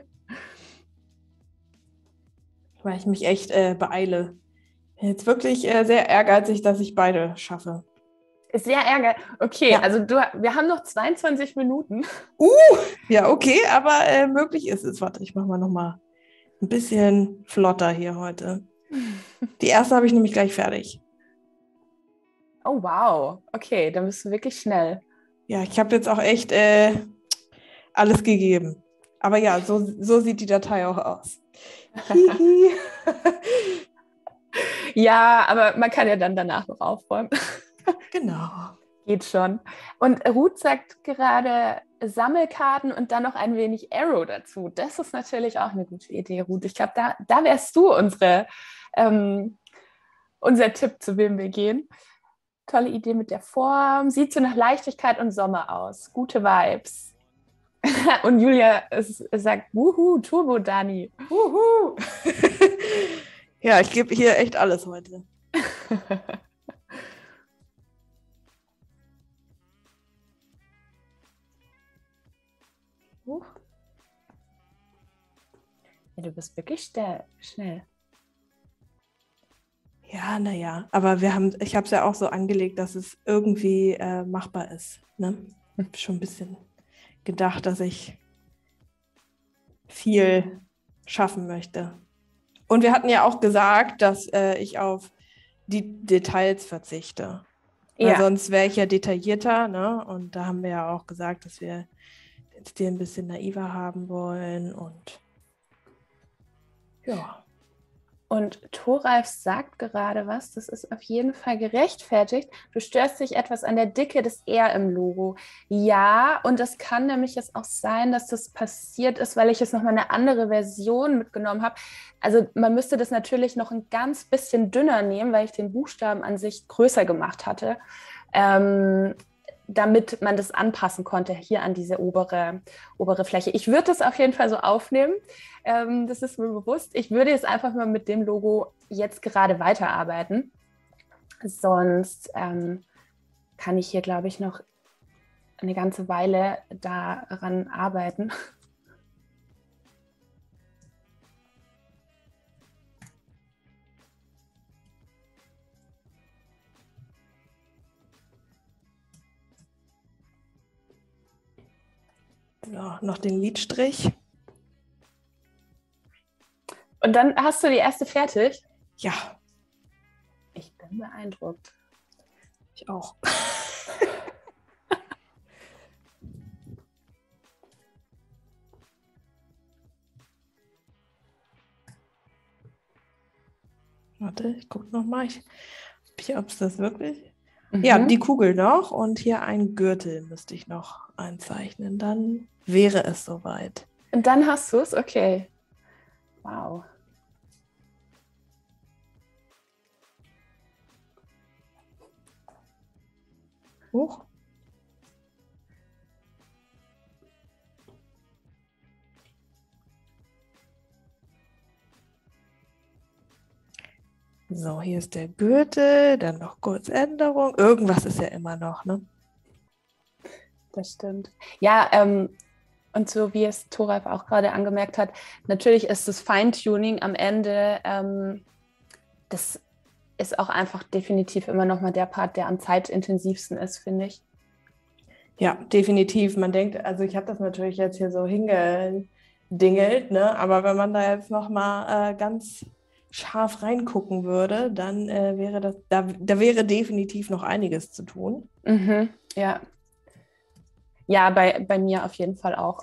Speaker 2: Weil ich mich echt äh, beeile. Jetzt wirklich äh, sehr ehrgeizig, dass ich beide schaffe.
Speaker 1: Ist sehr ärgerlich. Okay,
Speaker 2: Ja.
Speaker 1: also du, wir haben noch zweiundzwanzig Minuten.
Speaker 2: Uh, ja, okay, aber äh, möglich ist es. Warte, ich mache mal nochmal ein bisschen flotter hier heute. Die erste habe ich nämlich gleich fertig.
Speaker 1: Oh, wow. Okay, dann bist du wirklich schnell.
Speaker 2: Ja, ich habe jetzt auch echt äh, alles gegeben. Aber ja, so, so sieht die Datei auch aus. Hihi.
Speaker 1: Ja, aber man kann ja dann danach noch aufräumen.
Speaker 2: Genau.
Speaker 1: Geht schon. Und Ruth sagt gerade Sammelkarten und dann noch ein wenig Arrow dazu. Das ist natürlich auch eine gute Idee, Ruth. Ich glaube, da, da wärst du unsere, ähm, unser Tipp, zu wem wir gehen. Tolle Idee mit der Form. Sieht so nach Leichtigkeit und Sommer aus. Gute Vibes. Und Julia es, es sagt, wuhu, Turbo Dani.
Speaker 2: Wuhu. Ja, ich gebe hier echt alles heute.
Speaker 1: Ja, du bist wirklich schnell.
Speaker 2: Ja, naja, aber wir haben, ich habe es ja auch so angelegt, dass es irgendwie äh, machbar ist. Ne? Ich habe schon ein bisschen gedacht, dass ich viel schaffen möchte. Und wir hatten ja auch gesagt, dass äh, ich auf die Details verzichte. Weil
Speaker 1: Ja.
Speaker 2: sonst wäre ich ja detaillierter, ne? Und da haben wir ja auch gesagt, dass wir den Stil ein bisschen naiver haben wollen und ja.
Speaker 1: Und Thoralf sagt gerade was, das ist auf jeden Fall gerechtfertigt. Du störst dich etwas an der Dicke des R im Logo. Ja, und es kann nämlich jetzt auch sein, dass das passiert ist, weil ich jetzt nochmal eine andere Version mitgenommen habe. Also man müsste das natürlich noch ein ganz bisschen dünner nehmen, weil ich den Buchstaben an sich größer gemacht hatte, ähm, damit man das anpassen konnte hier an diese obere, obere Fläche. Ich würde das auf jeden Fall so aufnehmen. Ähm, das ist mir bewusst. Ich würde jetzt einfach mal mit dem Logo jetzt gerade weiterarbeiten. Sonst ähm, kann ich hier, glaube ich, noch eine ganze Weile daran arbeiten.
Speaker 2: Ja, noch den Lidstrich.
Speaker 1: Und dann hast du die erste fertig?
Speaker 2: Ja.
Speaker 1: Ich bin beeindruckt.
Speaker 2: Ich auch. Warte, ich gucke nochmal, ob es das wirklich... Mhm. Ja, die Kugel noch und hier ein Gürtel müsste ich noch einzeichnen. Dann wäre es soweit.
Speaker 1: Und dann hast du es? Okay. Wow.
Speaker 2: Hoch. So, hier ist der Gürtel, dann noch kurz Änderung. Irgendwas ist ja immer noch, ne?
Speaker 1: Das stimmt. Ja, ähm, und so wie es Thoralf auch gerade angemerkt hat, natürlich ist das Feintuning am Ende, ähm, das ist auch einfach definitiv immer noch mal der Part, der am zeitintensivsten ist, finde ich.
Speaker 2: Ja, definitiv. Man denkt, also ich habe das natürlich jetzt hier so hingedingelt, ne? Aber wenn man da jetzt noch mal äh, ganz scharf reingucken würde, dann äh, wäre das, da, da wäre definitiv noch einiges zu tun.
Speaker 1: Mhm, ja. Ja, bei, bei mir auf jeden Fall auch.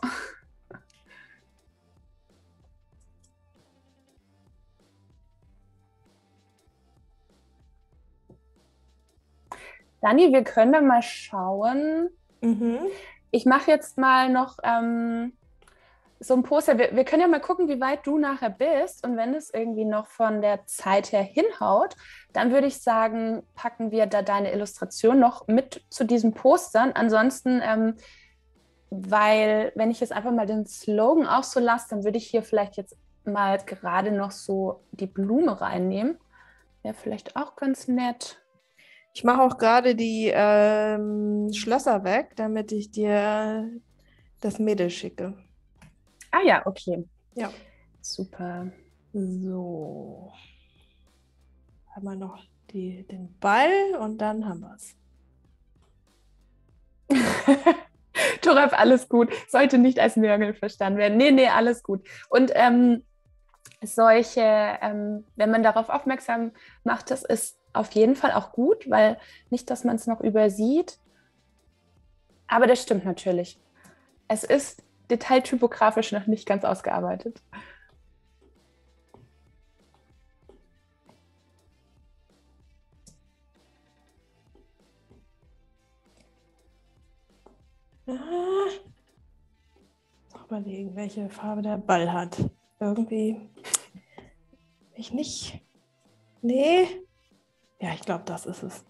Speaker 1: Dani, wir können dann mal schauen. Mhm. Ich mache jetzt mal noch ähm, so ein Poster. Wir, wir können ja mal gucken, wie weit du nachher bist. Und wenn es irgendwie noch von der Zeit her hinhaut, dann würde ich sagen, packen wir da deine Illustration noch mit zu diesen Postern. Ansonsten, ähm, weil wenn ich jetzt einfach mal den Slogan auch so lasse, dann würde ich hier vielleicht jetzt mal gerade noch so die Blume reinnehmen. Wäre vielleicht auch ganz nett.
Speaker 2: Ich mache auch gerade die ähm, Schlösser weg, damit ich dir das Mädel schicke.
Speaker 1: Ah ja, okay.
Speaker 2: Ja.
Speaker 1: Super.
Speaker 2: So. Haben wir noch die, den Ball und dann haben wir es.
Speaker 1: Thoralf, alles gut. Sollte nicht als Nörgel verstanden werden. Nee, nee, alles gut. Und ähm, solche, ähm, wenn man darauf aufmerksam macht, das ist auf jeden Fall auch gut, weil nicht, dass man es noch übersieht. Aber das stimmt natürlich. Es ist detailtypografisch noch nicht ganz ausgearbeitet.
Speaker 2: Ah, noch überlegen, welche Farbe der Ball hat. Irgendwie ich nicht. Nee. Ja, ich glaube, das ist es.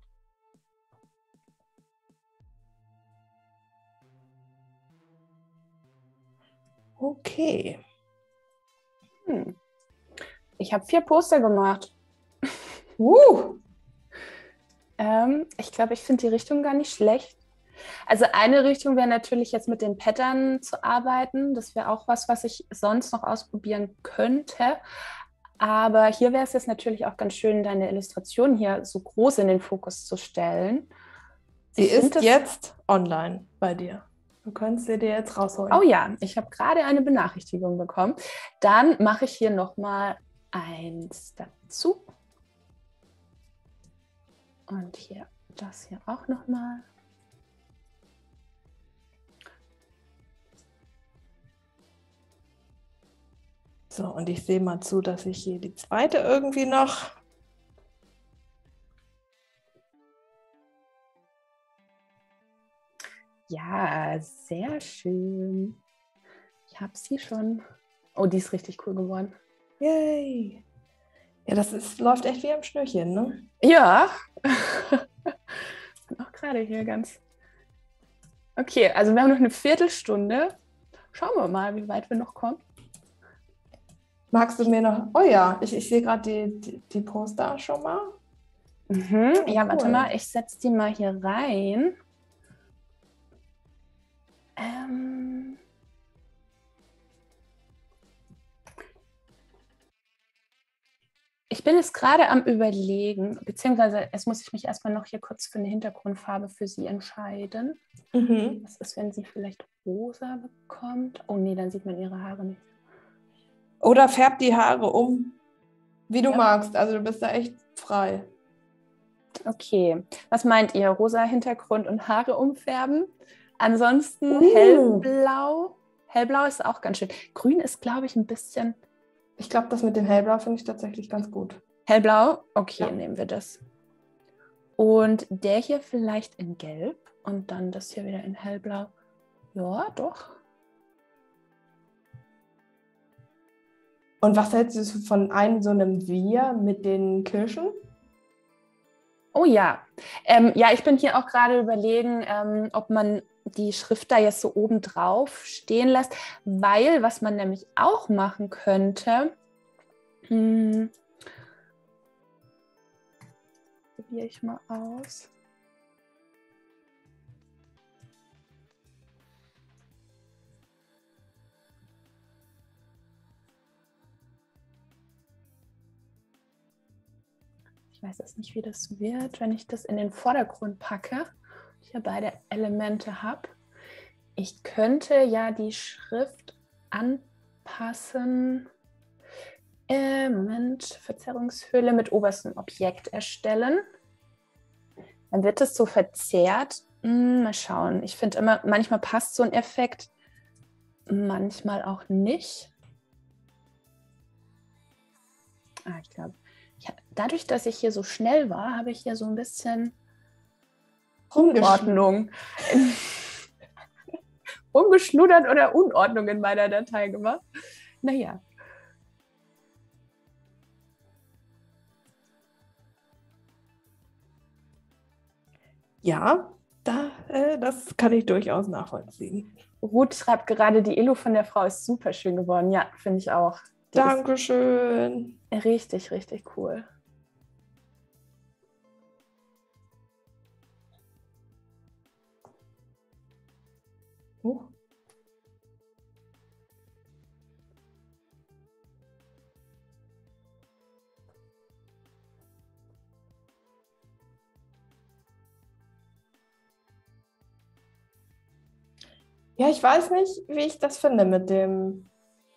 Speaker 2: Okay.
Speaker 1: Hm. Ich habe vier Poster gemacht.
Speaker 2: Uh.
Speaker 1: ähm, ich glaube, ich finde die Richtung gar nicht schlecht. Also eine Richtung wäre natürlich jetzt mit den Pattern zu arbeiten. Das wäre auch was, was ich sonst noch ausprobieren könnte. Aber hier wäre es jetzt natürlich auch ganz schön, deine Illustration hier so groß in den Fokus zu stellen.
Speaker 2: Sie ist jetzt online bei dir. Du kannst sie dir jetzt rausholen.
Speaker 1: Oh ja, ich habe gerade eine Benachrichtigung bekommen. Dann mache ich hier nochmal eins dazu. Und hier das hier auch nochmal.
Speaker 2: So, und ich sehe mal zu, dass ich hier die zweite irgendwie noch...
Speaker 1: Ja, sehr schön. Ich habe sie schon. Oh, die ist richtig cool geworden.
Speaker 2: Yay! Ja, das ist, läuft echt wie am Schnürchen, ne?
Speaker 1: Ja. Ich bin auch gerade hier ganz... Okay, also wir haben noch eine Viertelstunde. Schauen wir mal, wie weit wir noch kommen.
Speaker 2: Magst du mir noch... Oh ja, ich, ich sehe gerade die, die, die Poster schon mal.
Speaker 1: Mhm.
Speaker 2: Oh,
Speaker 1: Ja, warte
Speaker 2: cool.
Speaker 1: mal, ich setze die mal hier rein. Ähm... Ich bin jetzt gerade am Überlegen, beziehungsweise jetzt muss ich mich erstmal noch hier kurz für eine Hintergrundfarbe für sie entscheiden.
Speaker 2: Mhm.
Speaker 1: Was ist, wenn sie vielleicht rosa bekommt? Oh nee, dann sieht man ihre Haare nicht.
Speaker 2: Oder färb die Haare um, wie du
Speaker 1: Ja.
Speaker 2: magst. Also du bist da echt frei.
Speaker 1: Okay, was meint ihr? Rosa Hintergrund und Haare umfärben? Ansonsten
Speaker 2: Uh.
Speaker 1: hellblau. Hellblau ist auch ganz schön. Grün ist, glaube ich, ein bisschen...
Speaker 2: Ich glaube, das mit dem Hellblau finde ich tatsächlich ganz gut.
Speaker 1: Hellblau? Okay,
Speaker 2: Ja.
Speaker 1: nehmen wir das. Und der hier vielleicht in Gelb und dann das hier wieder in Hellblau. Ja, doch.
Speaker 2: Und was hältst du von einem so einem Wir mit den Kirschen?
Speaker 1: Oh ja. Ähm, ja, ich bin hier auch gerade überlegen, ähm, ob man die Schrift da jetzt so oben drauf stehen lässt, weil was man nämlich auch machen könnte, hm, probiere ich mal aus. Ich weiß jetzt nicht, wie das wird, wenn ich das in den Vordergrund packe. Ich hier beide Elemente habe. Ich könnte ja die Schrift anpassen. Äh, Moment, Verzerrungshöhle mit oberstem Objekt erstellen. Dann wird es so verzerrt. Hm, mal schauen. Ich finde immer, manchmal passt so ein Effekt, manchmal auch nicht. Ah, ich glaube, ja, dadurch, dass ich hier so schnell war, habe ich hier so ein bisschen Unordnung. Umgeschludert oder Unordnung in meiner Datei gemacht. Naja.
Speaker 2: Ja, da, äh, das kann ich durchaus nachvollziehen.
Speaker 1: Ruth schreibt gerade, die Illu von der Frau ist super schön geworden. Ja, finde ich auch. Die
Speaker 2: Dankeschön.
Speaker 1: Ist richtig, richtig cool.
Speaker 2: Oh. Ja, ich weiß nicht, wie ich das finde mit dem...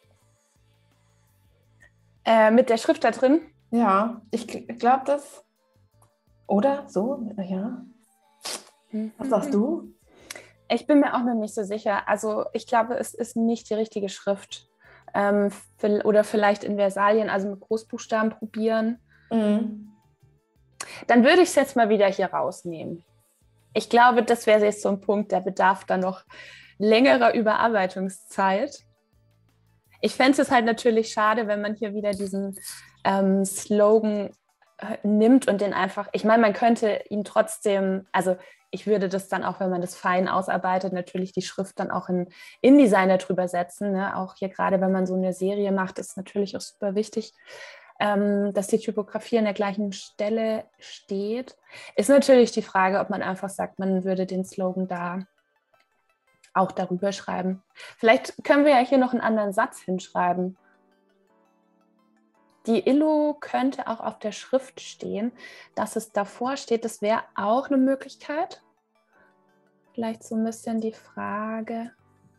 Speaker 1: Äh, mit der Schrift da drin?
Speaker 2: Ja, ich glaube das... Oder? So? Ja. Was sagst du?
Speaker 1: Ich bin mir auch noch nicht so sicher. Also ich glaube, es ist nicht die richtige Schrift. Ähm, oder vielleicht in Versalien, also mit Großbuchstaben probieren.
Speaker 2: Mhm.
Speaker 1: Dann würde ich es jetzt mal wieder hier rausnehmen. Ich glaube, das wäre jetzt so ein Punkt, der bedarf dann noch längerer Überarbeitungszeit. Ich fände es halt natürlich schade, wenn man hier wieder diesen ähm, Slogan äh, nimmt und den einfach, ich meine, man könnte ihn trotzdem, also ich würde das dann auch, wenn man das fein ausarbeitet, natürlich die Schrift dann auch in InDesign drüber setzen. Ne? Auch hier gerade, wenn man so eine Serie macht, ist natürlich auch super wichtig, ähm, dass die Typografie an der gleichen Stelle steht. Ist natürlich die Frage, ob man einfach sagt, man würde den Slogan da auch darüber schreiben. Vielleicht können wir ja hier noch einen anderen Satz hinschreiben. Die Illu könnte auch auf der Schrift stehen, dass es davor steht. Das wäre auch eine Möglichkeit. Vielleicht so ein bisschen die Frage.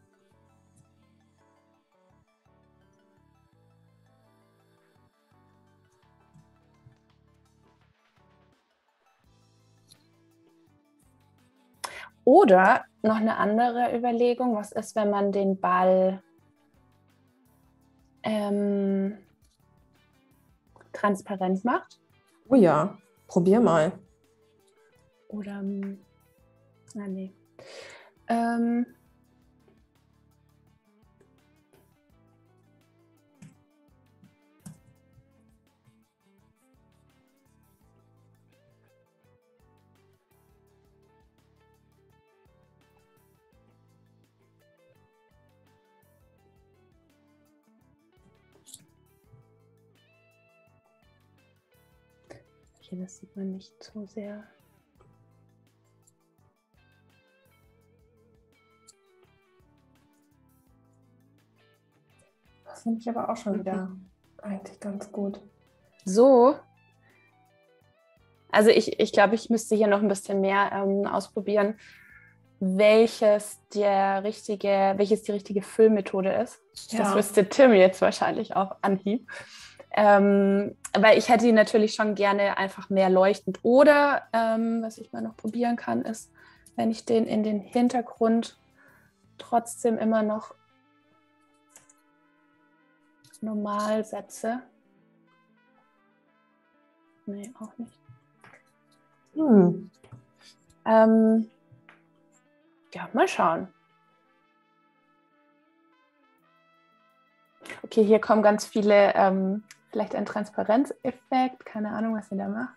Speaker 1: Oder noch eine andere Überlegung, was ist, wenn man den Ball ähm, transparent macht.
Speaker 2: Oh ja, probier mal.
Speaker 1: Oder, na nee. Ähm, okay, das sieht man nicht so sehr.
Speaker 2: Das finde ich aber auch schon wieder eigentlich ganz gut.
Speaker 1: So. Also ich, ich glaube, ich müsste hier noch ein bisschen mehr ähm, ausprobieren, welches der richtige, welches die richtige Füllmethode ist. Ja. Das wüsste Tim jetzt wahrscheinlich auf Anhieb. Ähm, weil ich hätte ihn natürlich schon gerne einfach mehr leuchtend. Oder ähm, was ich mal noch probieren kann, ist, wenn ich den in den Hintergrund trotzdem immer noch normal setze. Nee, auch nicht.
Speaker 2: Hm.
Speaker 1: Ähm, ja, mal schauen. Okay, hier kommen ganz viele, ähm, vielleicht ein Transparenzeffekt, keine Ahnung, was ihr da macht.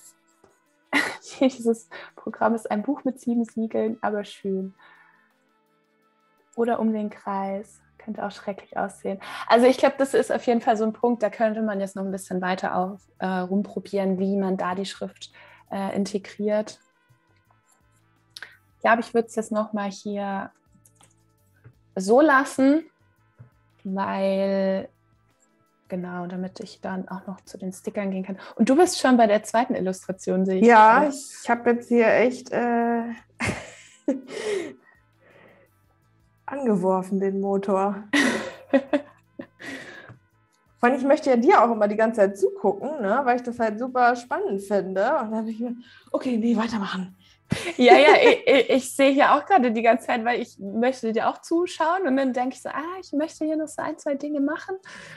Speaker 1: Dieses Programm ist ein Buch mit sieben Siegeln, aber schön. Oder um den Kreis. Könnte auch schrecklich aussehen. Also ich glaube, das ist auf jeden Fall so ein Punkt, da könnte man jetzt noch ein bisschen weiter auf, äh, rumprobieren, wie man da die Schrift äh, integriert. Ich glaube, ich würde es jetzt nochmal hier so lassen, weil, genau, damit ich dann auch noch zu den Stickern gehen kann. Und du bist schon bei der zweiten Illustration, sehe ich.
Speaker 2: Ja, gerade. Ich habe jetzt hier echt äh, angeworfen, den Motor. Weil ich möchte ja dir auch immer die ganze Zeit zugucken, ne? Weil ich das halt super spannend finde. Und dann habe ich mir, okay, nee, weitermachen.
Speaker 1: Ja, ja, ich, ich, ich sehe hier auch gerade die ganze Zeit, weil ich möchte dir auch zuschauen und dann denke ich so, ah, ich möchte hier noch so ein, zwei Dinge machen.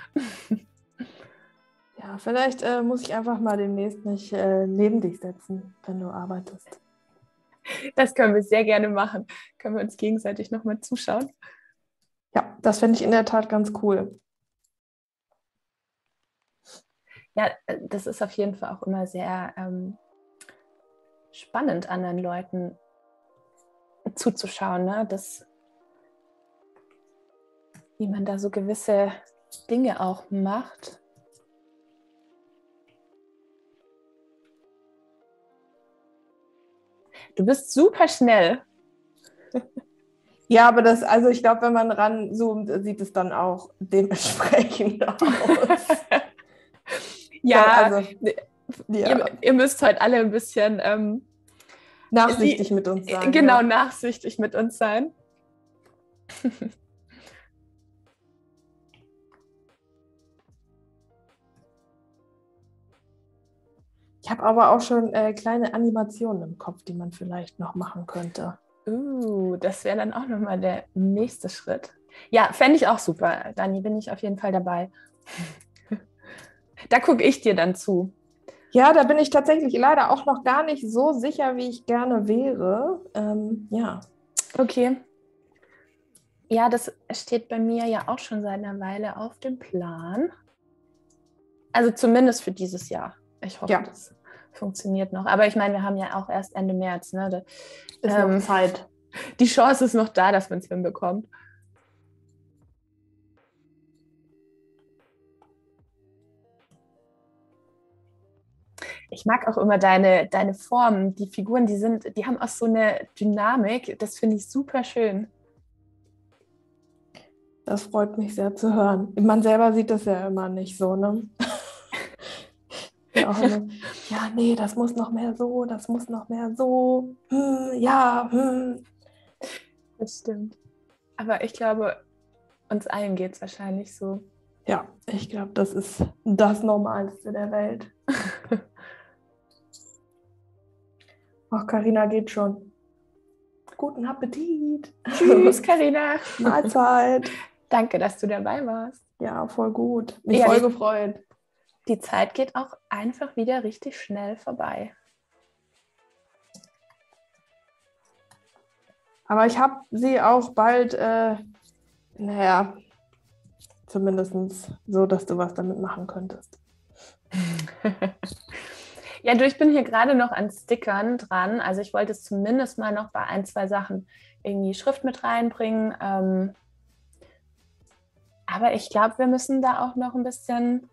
Speaker 2: Ja, vielleicht äh, muss ich einfach mal demnächst nicht äh, neben dich setzen, wenn du arbeitest.
Speaker 1: Das können wir sehr gerne machen. Können wir uns gegenseitig nochmal zuschauen?
Speaker 2: Ja, das fände ich in der Tat ganz cool.
Speaker 1: Ja, das ist auf jeden Fall auch immer sehr ähm, spannend, anderen Leuten zuzuschauen, ne? Das, wie man da so gewisse Dinge auch macht. Du bist super schnell.
Speaker 2: Ja, aber das, also ich glaube, wenn man ranzoomt, sieht es dann auch dementsprechend aus.
Speaker 1: Ja,
Speaker 2: also,
Speaker 1: ja. Ihr, ihr müsst heute alle ein bisschen ähm,
Speaker 2: nachsichtig die, mit uns sein.
Speaker 1: Genau,
Speaker 2: ja.
Speaker 1: nachsichtig mit uns sein.
Speaker 2: Ich habe aber auch schon äh, kleine Animationen im Kopf, die man vielleicht noch machen könnte.
Speaker 1: Uh, das wäre dann auch nochmal der nächste Schritt. Ja, fände ich auch super. Dani, bin ich auf jeden Fall dabei. Da gucke ich dir dann zu.
Speaker 2: Ja, da bin ich tatsächlich leider auch noch gar nicht so sicher, wie ich gerne wäre. Ähm, ja.
Speaker 1: Okay. Ja, das steht bei mir ja auch schon seit einer Weile auf dem Plan. Also zumindest für dieses Jahr. Ich hoffe, ja. Das funktioniert noch. Aber ich meine, wir haben ja auch erst Ende März. Ne? Da,
Speaker 2: ist ähm, noch Zeit.
Speaker 1: Die Chance ist noch da, dass man es hinbekommt. Ich mag auch immer deine, deine Formen, die Figuren, die sind, die haben auch so eine Dynamik. Das finde ich super schön.
Speaker 2: Das freut mich sehr zu hören. Man selber sieht das ja immer nicht so, ne? Ja, immer, ja, nee, das muss noch mehr so, das muss noch mehr so. Hm, ja, hm.
Speaker 1: Das stimmt. Aber ich glaube, uns allen geht es wahrscheinlich so.
Speaker 2: Ja, ich glaube, das ist das Normalste der Welt. Ach, Carina geht schon. Guten Appetit.
Speaker 1: Tschüss, Carina.
Speaker 2: Mahlzeit.
Speaker 1: Danke, dass du dabei warst.
Speaker 2: Ja, voll gut. Mich
Speaker 1: Ja,
Speaker 2: voll
Speaker 1: die-
Speaker 2: gefreut.
Speaker 1: Die Zeit geht auch einfach wieder richtig schnell vorbei.
Speaker 2: Aber ich habe sie auch bald, äh, naja, zumindest so, dass du was damit machen könntest.
Speaker 1: Ja, du, ich bin hier gerade noch an Stickern dran. Also ich wollte es zumindest mal noch bei ein, zwei Sachen irgendwie Schrift mit reinbringen. Ähm, aber ich glaube, wir müssen da auch noch ein bisschen,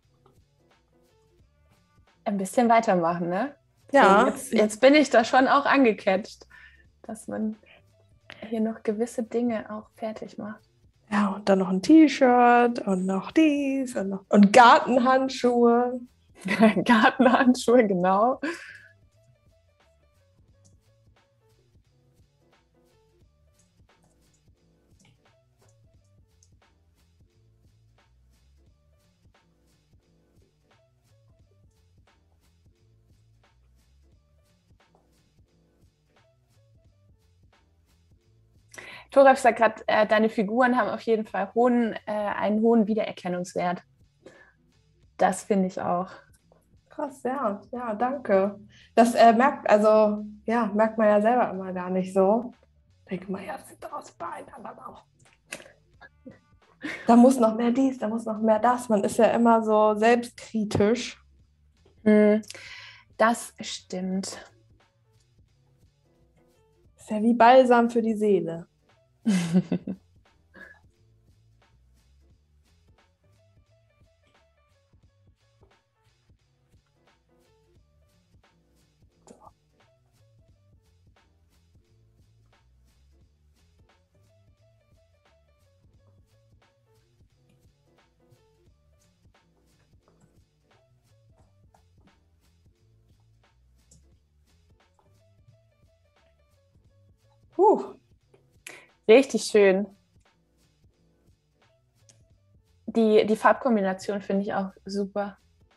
Speaker 1: ein bisschen weitermachen, ne?
Speaker 2: Ja.
Speaker 1: So, jetzt, jetzt bin ich da schon auch angecatcht, dass man hier noch gewisse Dinge auch fertig macht.
Speaker 2: Ja, und dann noch ein T-Shirt und noch dies und noch und Gartenhandschuhe.
Speaker 1: Gartenhandschuhe, genau. Toref sagt gerade, äh, deine Figuren haben auf jeden Fall hohen, äh, einen hohen Wiedererkennungswert. Das finde ich auch.
Speaker 2: Krass, ja, ja, danke. Das äh, merkt, also, ja, merkt man ja selber immer gar nicht so. Denke mal, ja, das sieht doch aus Bein, aber auch. Da muss noch mehr dies, da muss noch mehr das. Man ist ja immer so selbstkritisch.
Speaker 1: Mm, das stimmt.
Speaker 2: Ist ja wie Balsam für die Seele. Puh.
Speaker 1: Richtig schön. Die, die Farbkombination finde ich auch super.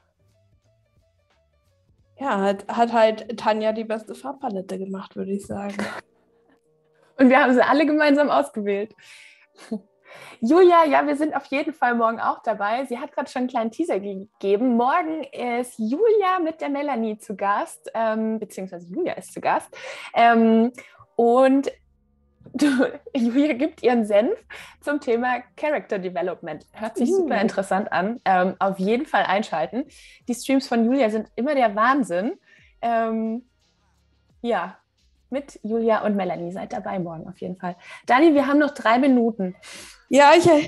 Speaker 2: Ja, hat, hat halt Tanja die beste Farbpalette gemacht, würde ich sagen.
Speaker 1: Und wir haben sie alle gemeinsam ausgewählt. Julia, ja, wir sind auf jeden Fall morgen auch dabei. Sie hat gerade schon einen kleinen Teaser gegeben. Morgen ist Julia mit der Melanie zu Gast, ähm, beziehungsweise Julia ist zu Gast. Ähm, und du, Julia gibt ihren Senf zum Thema Character Development. Hört sich super interessant an. Ähm, auf jeden Fall einschalten. Die Streams von Julia sind immer der Wahnsinn. Ähm, ja, mit Julia und Melanie seid dabei morgen auf jeden Fall. Dani, wir haben noch drei Minuten.
Speaker 2: Ja, ich äh,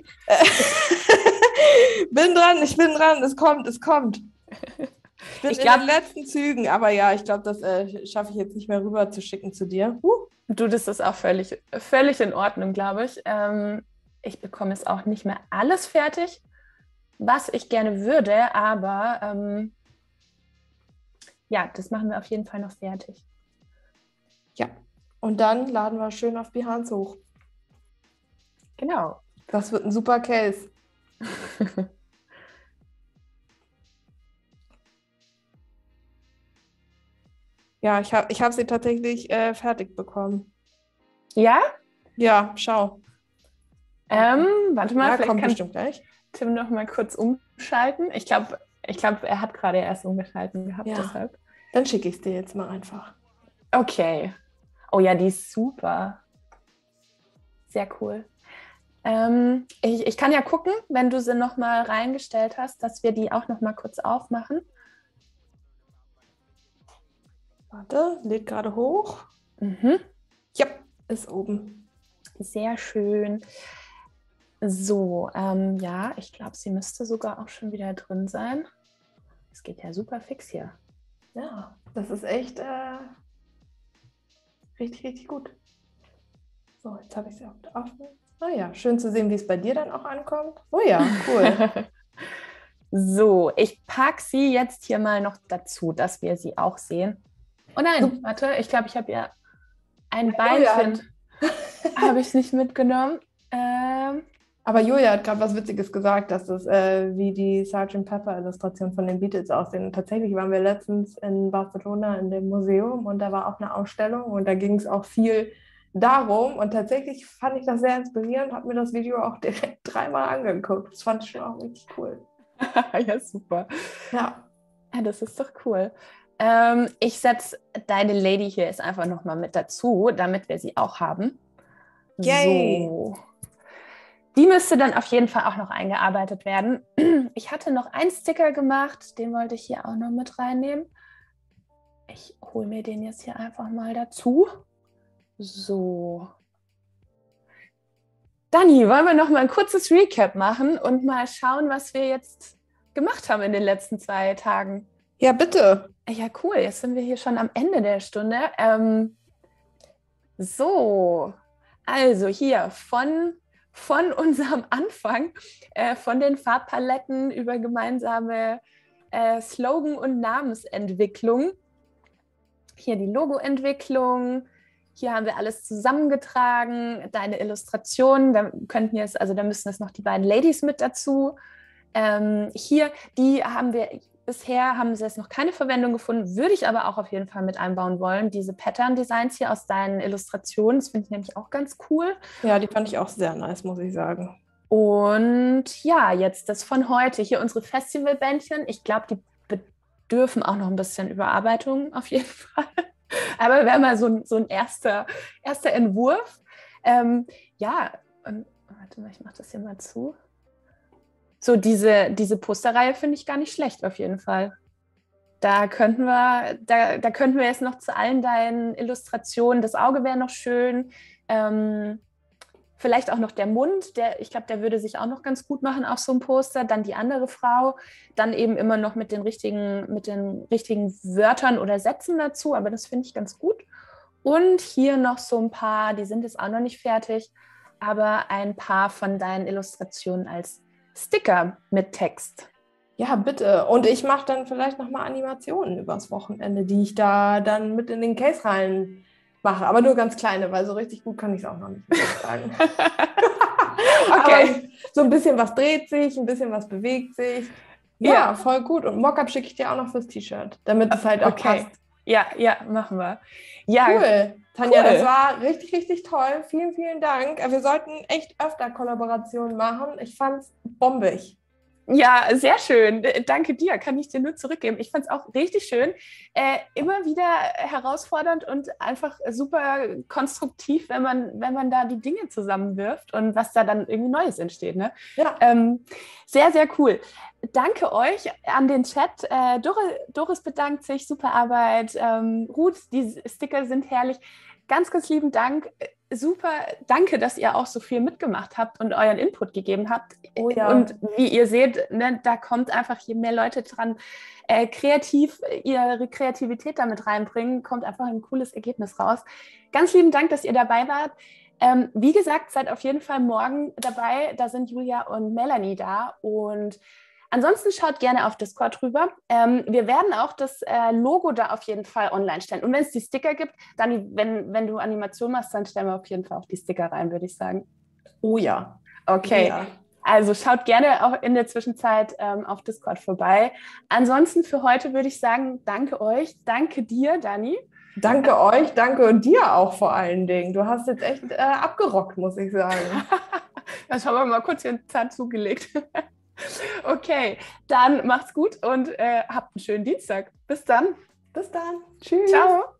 Speaker 2: bin dran, ich bin dran, es kommt, es kommt. Ich bin
Speaker 1: Ich
Speaker 2: in
Speaker 1: glaub-
Speaker 2: den letzten Zügen, aber ja, ich glaube, das äh, schaffe ich jetzt nicht mehr rüber zu schicken zu dir. Uh.
Speaker 1: Du, das ist auch völlig, völlig in Ordnung, glaube ich. Ähm, ich bekomme es auch nicht mehr alles fertig, was ich gerne würde, aber ähm, ja, das machen wir auf jeden Fall noch fertig.
Speaker 2: Ja, und dann laden wir schön auf Behance hoch.
Speaker 1: Genau.
Speaker 2: Das wird ein super Case. Ja, ich habe ich hab sie tatsächlich äh, fertig bekommen.
Speaker 1: Ja?
Speaker 2: Ja, schau.
Speaker 1: Ähm, warte mal,
Speaker 2: Ja,
Speaker 1: vielleicht
Speaker 2: kommt
Speaker 1: kann
Speaker 2: bestimmt gleich.
Speaker 1: Tim noch mal kurz umschalten. Ich glaube, ich glaub, er hat gerade erst umgeschalten gehabt,
Speaker 2: Ja.
Speaker 1: deshalb.
Speaker 2: Dann schicke ich es dir jetzt mal einfach.
Speaker 1: Okay. Oh ja, die ist super. Sehr cool. Ähm, ich, ich kann ja gucken, wenn du sie noch mal reingestellt hast, dass wir die auch noch mal kurz aufmachen.
Speaker 2: Warte, lädt gerade hoch.
Speaker 1: Mhm.
Speaker 2: Ja, ist oben.
Speaker 1: Sehr schön. So, ähm, ja, ich glaube, sie müsste sogar auch schon wieder drin sein. Es geht ja super fix hier.
Speaker 2: Ja, das ist echt äh, richtig, richtig gut. So, jetzt habe ich sie auch offen. Ah ja, schön zu sehen, wie es bei dir dann auch ankommt. Oh ja, cool.
Speaker 1: So, ich packe sie jetzt hier mal noch dazu, dass wir sie auch sehen. Oh nein,
Speaker 2: So.
Speaker 1: warte, ich glaube, ich habe ja ein
Speaker 2: Julia
Speaker 1: Beinchen. Habe ich es nicht mitgenommen. Ähm,
Speaker 2: Aber Julia hat gerade was Witziges gesagt, dass das äh, wie die Sergeant Pepper Illustration von den Beatles aussehen. Und tatsächlich waren wir letztens in Barcelona in dem Museum und da war auch eine Ausstellung und da ging es auch viel darum. Und tatsächlich fand ich das sehr inspirierend, habe mir das Video auch direkt dreimal angeguckt. Das fand ich schon auch richtig cool.
Speaker 1: Ja, super.
Speaker 2: Ja.
Speaker 1: Ja, das ist doch cool. Ähm, ich setze deine Lady hier jetzt einfach nochmal mit dazu, damit wir sie auch haben.
Speaker 2: Yay.
Speaker 1: So. Die müsste dann auf jeden Fall auch noch eingearbeitet werden. Ich hatte noch einen Sticker gemacht, den wollte ich hier auch noch mit reinnehmen. Ich hole mir den jetzt hier einfach mal dazu. So. Dani, wollen wir noch mal ein kurzes Recap machen und mal schauen, was wir jetzt gemacht haben in den letzten zwei Tagen?
Speaker 2: Ja, bitte.
Speaker 1: Ja, cool. Jetzt sind wir hier schon am Ende der Stunde. Ähm, so, also hier von, von unserem Anfang, äh, von den Farbpaletten über gemeinsame äh, Slogan- und Namensentwicklung. Hier die Logoentwicklung. Hier haben wir alles zusammengetragen. Deine Illustrationen, da könnten jetzt, also da müssen jetzt noch die beiden Ladies mit dazu. Ähm, hier, die haben wir, bisher haben sie jetzt noch keine Verwendung gefunden, würde ich aber auch auf jeden Fall mit einbauen wollen. Diese Pattern-Designs hier aus deinen Illustrationen, das finde ich nämlich auch ganz cool.
Speaker 2: Ja, die fand ich auch sehr nice, muss ich sagen.
Speaker 1: Und ja, jetzt das von heute, hier unsere Festivalbändchen. Ich glaube, die bedürfen auch noch ein bisschen Überarbeitung auf jeden Fall. Aber wäre mal so ein, so ein erster, erster Entwurf. Ähm, ja, und, warte mal, ich mache das hier mal zu. So, diese, diese Posterreihe finde ich gar nicht schlecht auf jeden Fall. Da könnten wir, da, da könnten wir jetzt noch zu allen deinen Illustrationen, das Auge wäre noch schön, ähm, vielleicht auch noch der Mund, der, ich glaube, der würde sich auch noch ganz gut machen auf so einem Poster, dann die andere Frau, dann eben immer noch mit den richtigen, mit den richtigen Wörtern oder Sätzen dazu, aber das finde ich ganz gut. Und hier noch so ein paar, die sind jetzt auch noch nicht fertig, aber ein paar von deinen Illustrationen als Sticker mit Text.
Speaker 2: Ja, bitte. Und ich mache dann vielleicht nochmal Animationen übers Wochenende, die ich da dann mit in den Case rein mache. Aber nur ganz kleine, weil so richtig gut kann ich es auch noch nicht, muss ich sagen. Okay. Aber so ein bisschen was dreht sich, ein bisschen was bewegt sich. Ja, ja. Voll gut. Und Mockup schicke ich dir auch noch fürs T-Shirt, damit es halt auch okay. passt.
Speaker 1: Ja, ja, machen wir. Ja,
Speaker 2: cool. Tanja, cool. Das war richtig, richtig toll. Vielen, vielen Dank. Wir sollten echt öfter Kollaborationen machen. Ich fand es bombig.
Speaker 1: Ja, sehr schön. Danke dir, kann ich dir nur zurückgeben. Ich fand es auch richtig schön. Äh, immer wieder herausfordernd und einfach super konstruktiv, wenn man, wenn man da die Dinge zusammenwirft und was da dann irgendwie Neues entsteht. Ne?
Speaker 2: Ja.
Speaker 1: Ähm, sehr, sehr cool. Danke euch an den Chat. Äh, Doris, Doris bedankt sich, super Arbeit. Ähm, Ruth, die Sticker sind herrlich. Ganz, ganz lieben Dank. Super, danke, dass ihr auch so viel mitgemacht habt und euren Input gegeben habt.
Speaker 2: Oh ja.
Speaker 1: Und wie ihr seht, ne, da kommt einfach, je mehr Leute dran äh, kreativ ihre Kreativität damit reinbringen, kommt einfach ein cooles Ergebnis raus. Ganz lieben Dank, dass ihr dabei wart. Ähm, wie gesagt, seid auf jeden Fall morgen dabei. Da sind Julia und Melanie da. Und ansonsten schaut gerne auf Discord rüber. Ähm, wir werden auch das äh, Logo da auf jeden Fall online stellen. Und wenn es die Sticker gibt, dann, wenn, wenn du Animation machst, dann stellen wir auf jeden Fall auch die Sticker rein, würde ich sagen.
Speaker 2: Oh ja.
Speaker 1: Okay. Ja. Also schaut gerne auch in der Zwischenzeit ähm, auf Discord vorbei. Ansonsten für heute würde ich sagen, danke euch. Danke dir, Dani.
Speaker 2: Danke euch, danke und dir auch vor allen Dingen. Du hast jetzt echt äh, abgerockt, muss ich sagen.
Speaker 1: Das haben wir mal kurz hier den Zahn zugelegt. Okay, dann macht's gut und äh, habt einen schönen Dienstag. Bis dann.
Speaker 2: Bis dann. Tschüss.
Speaker 1: Ciao.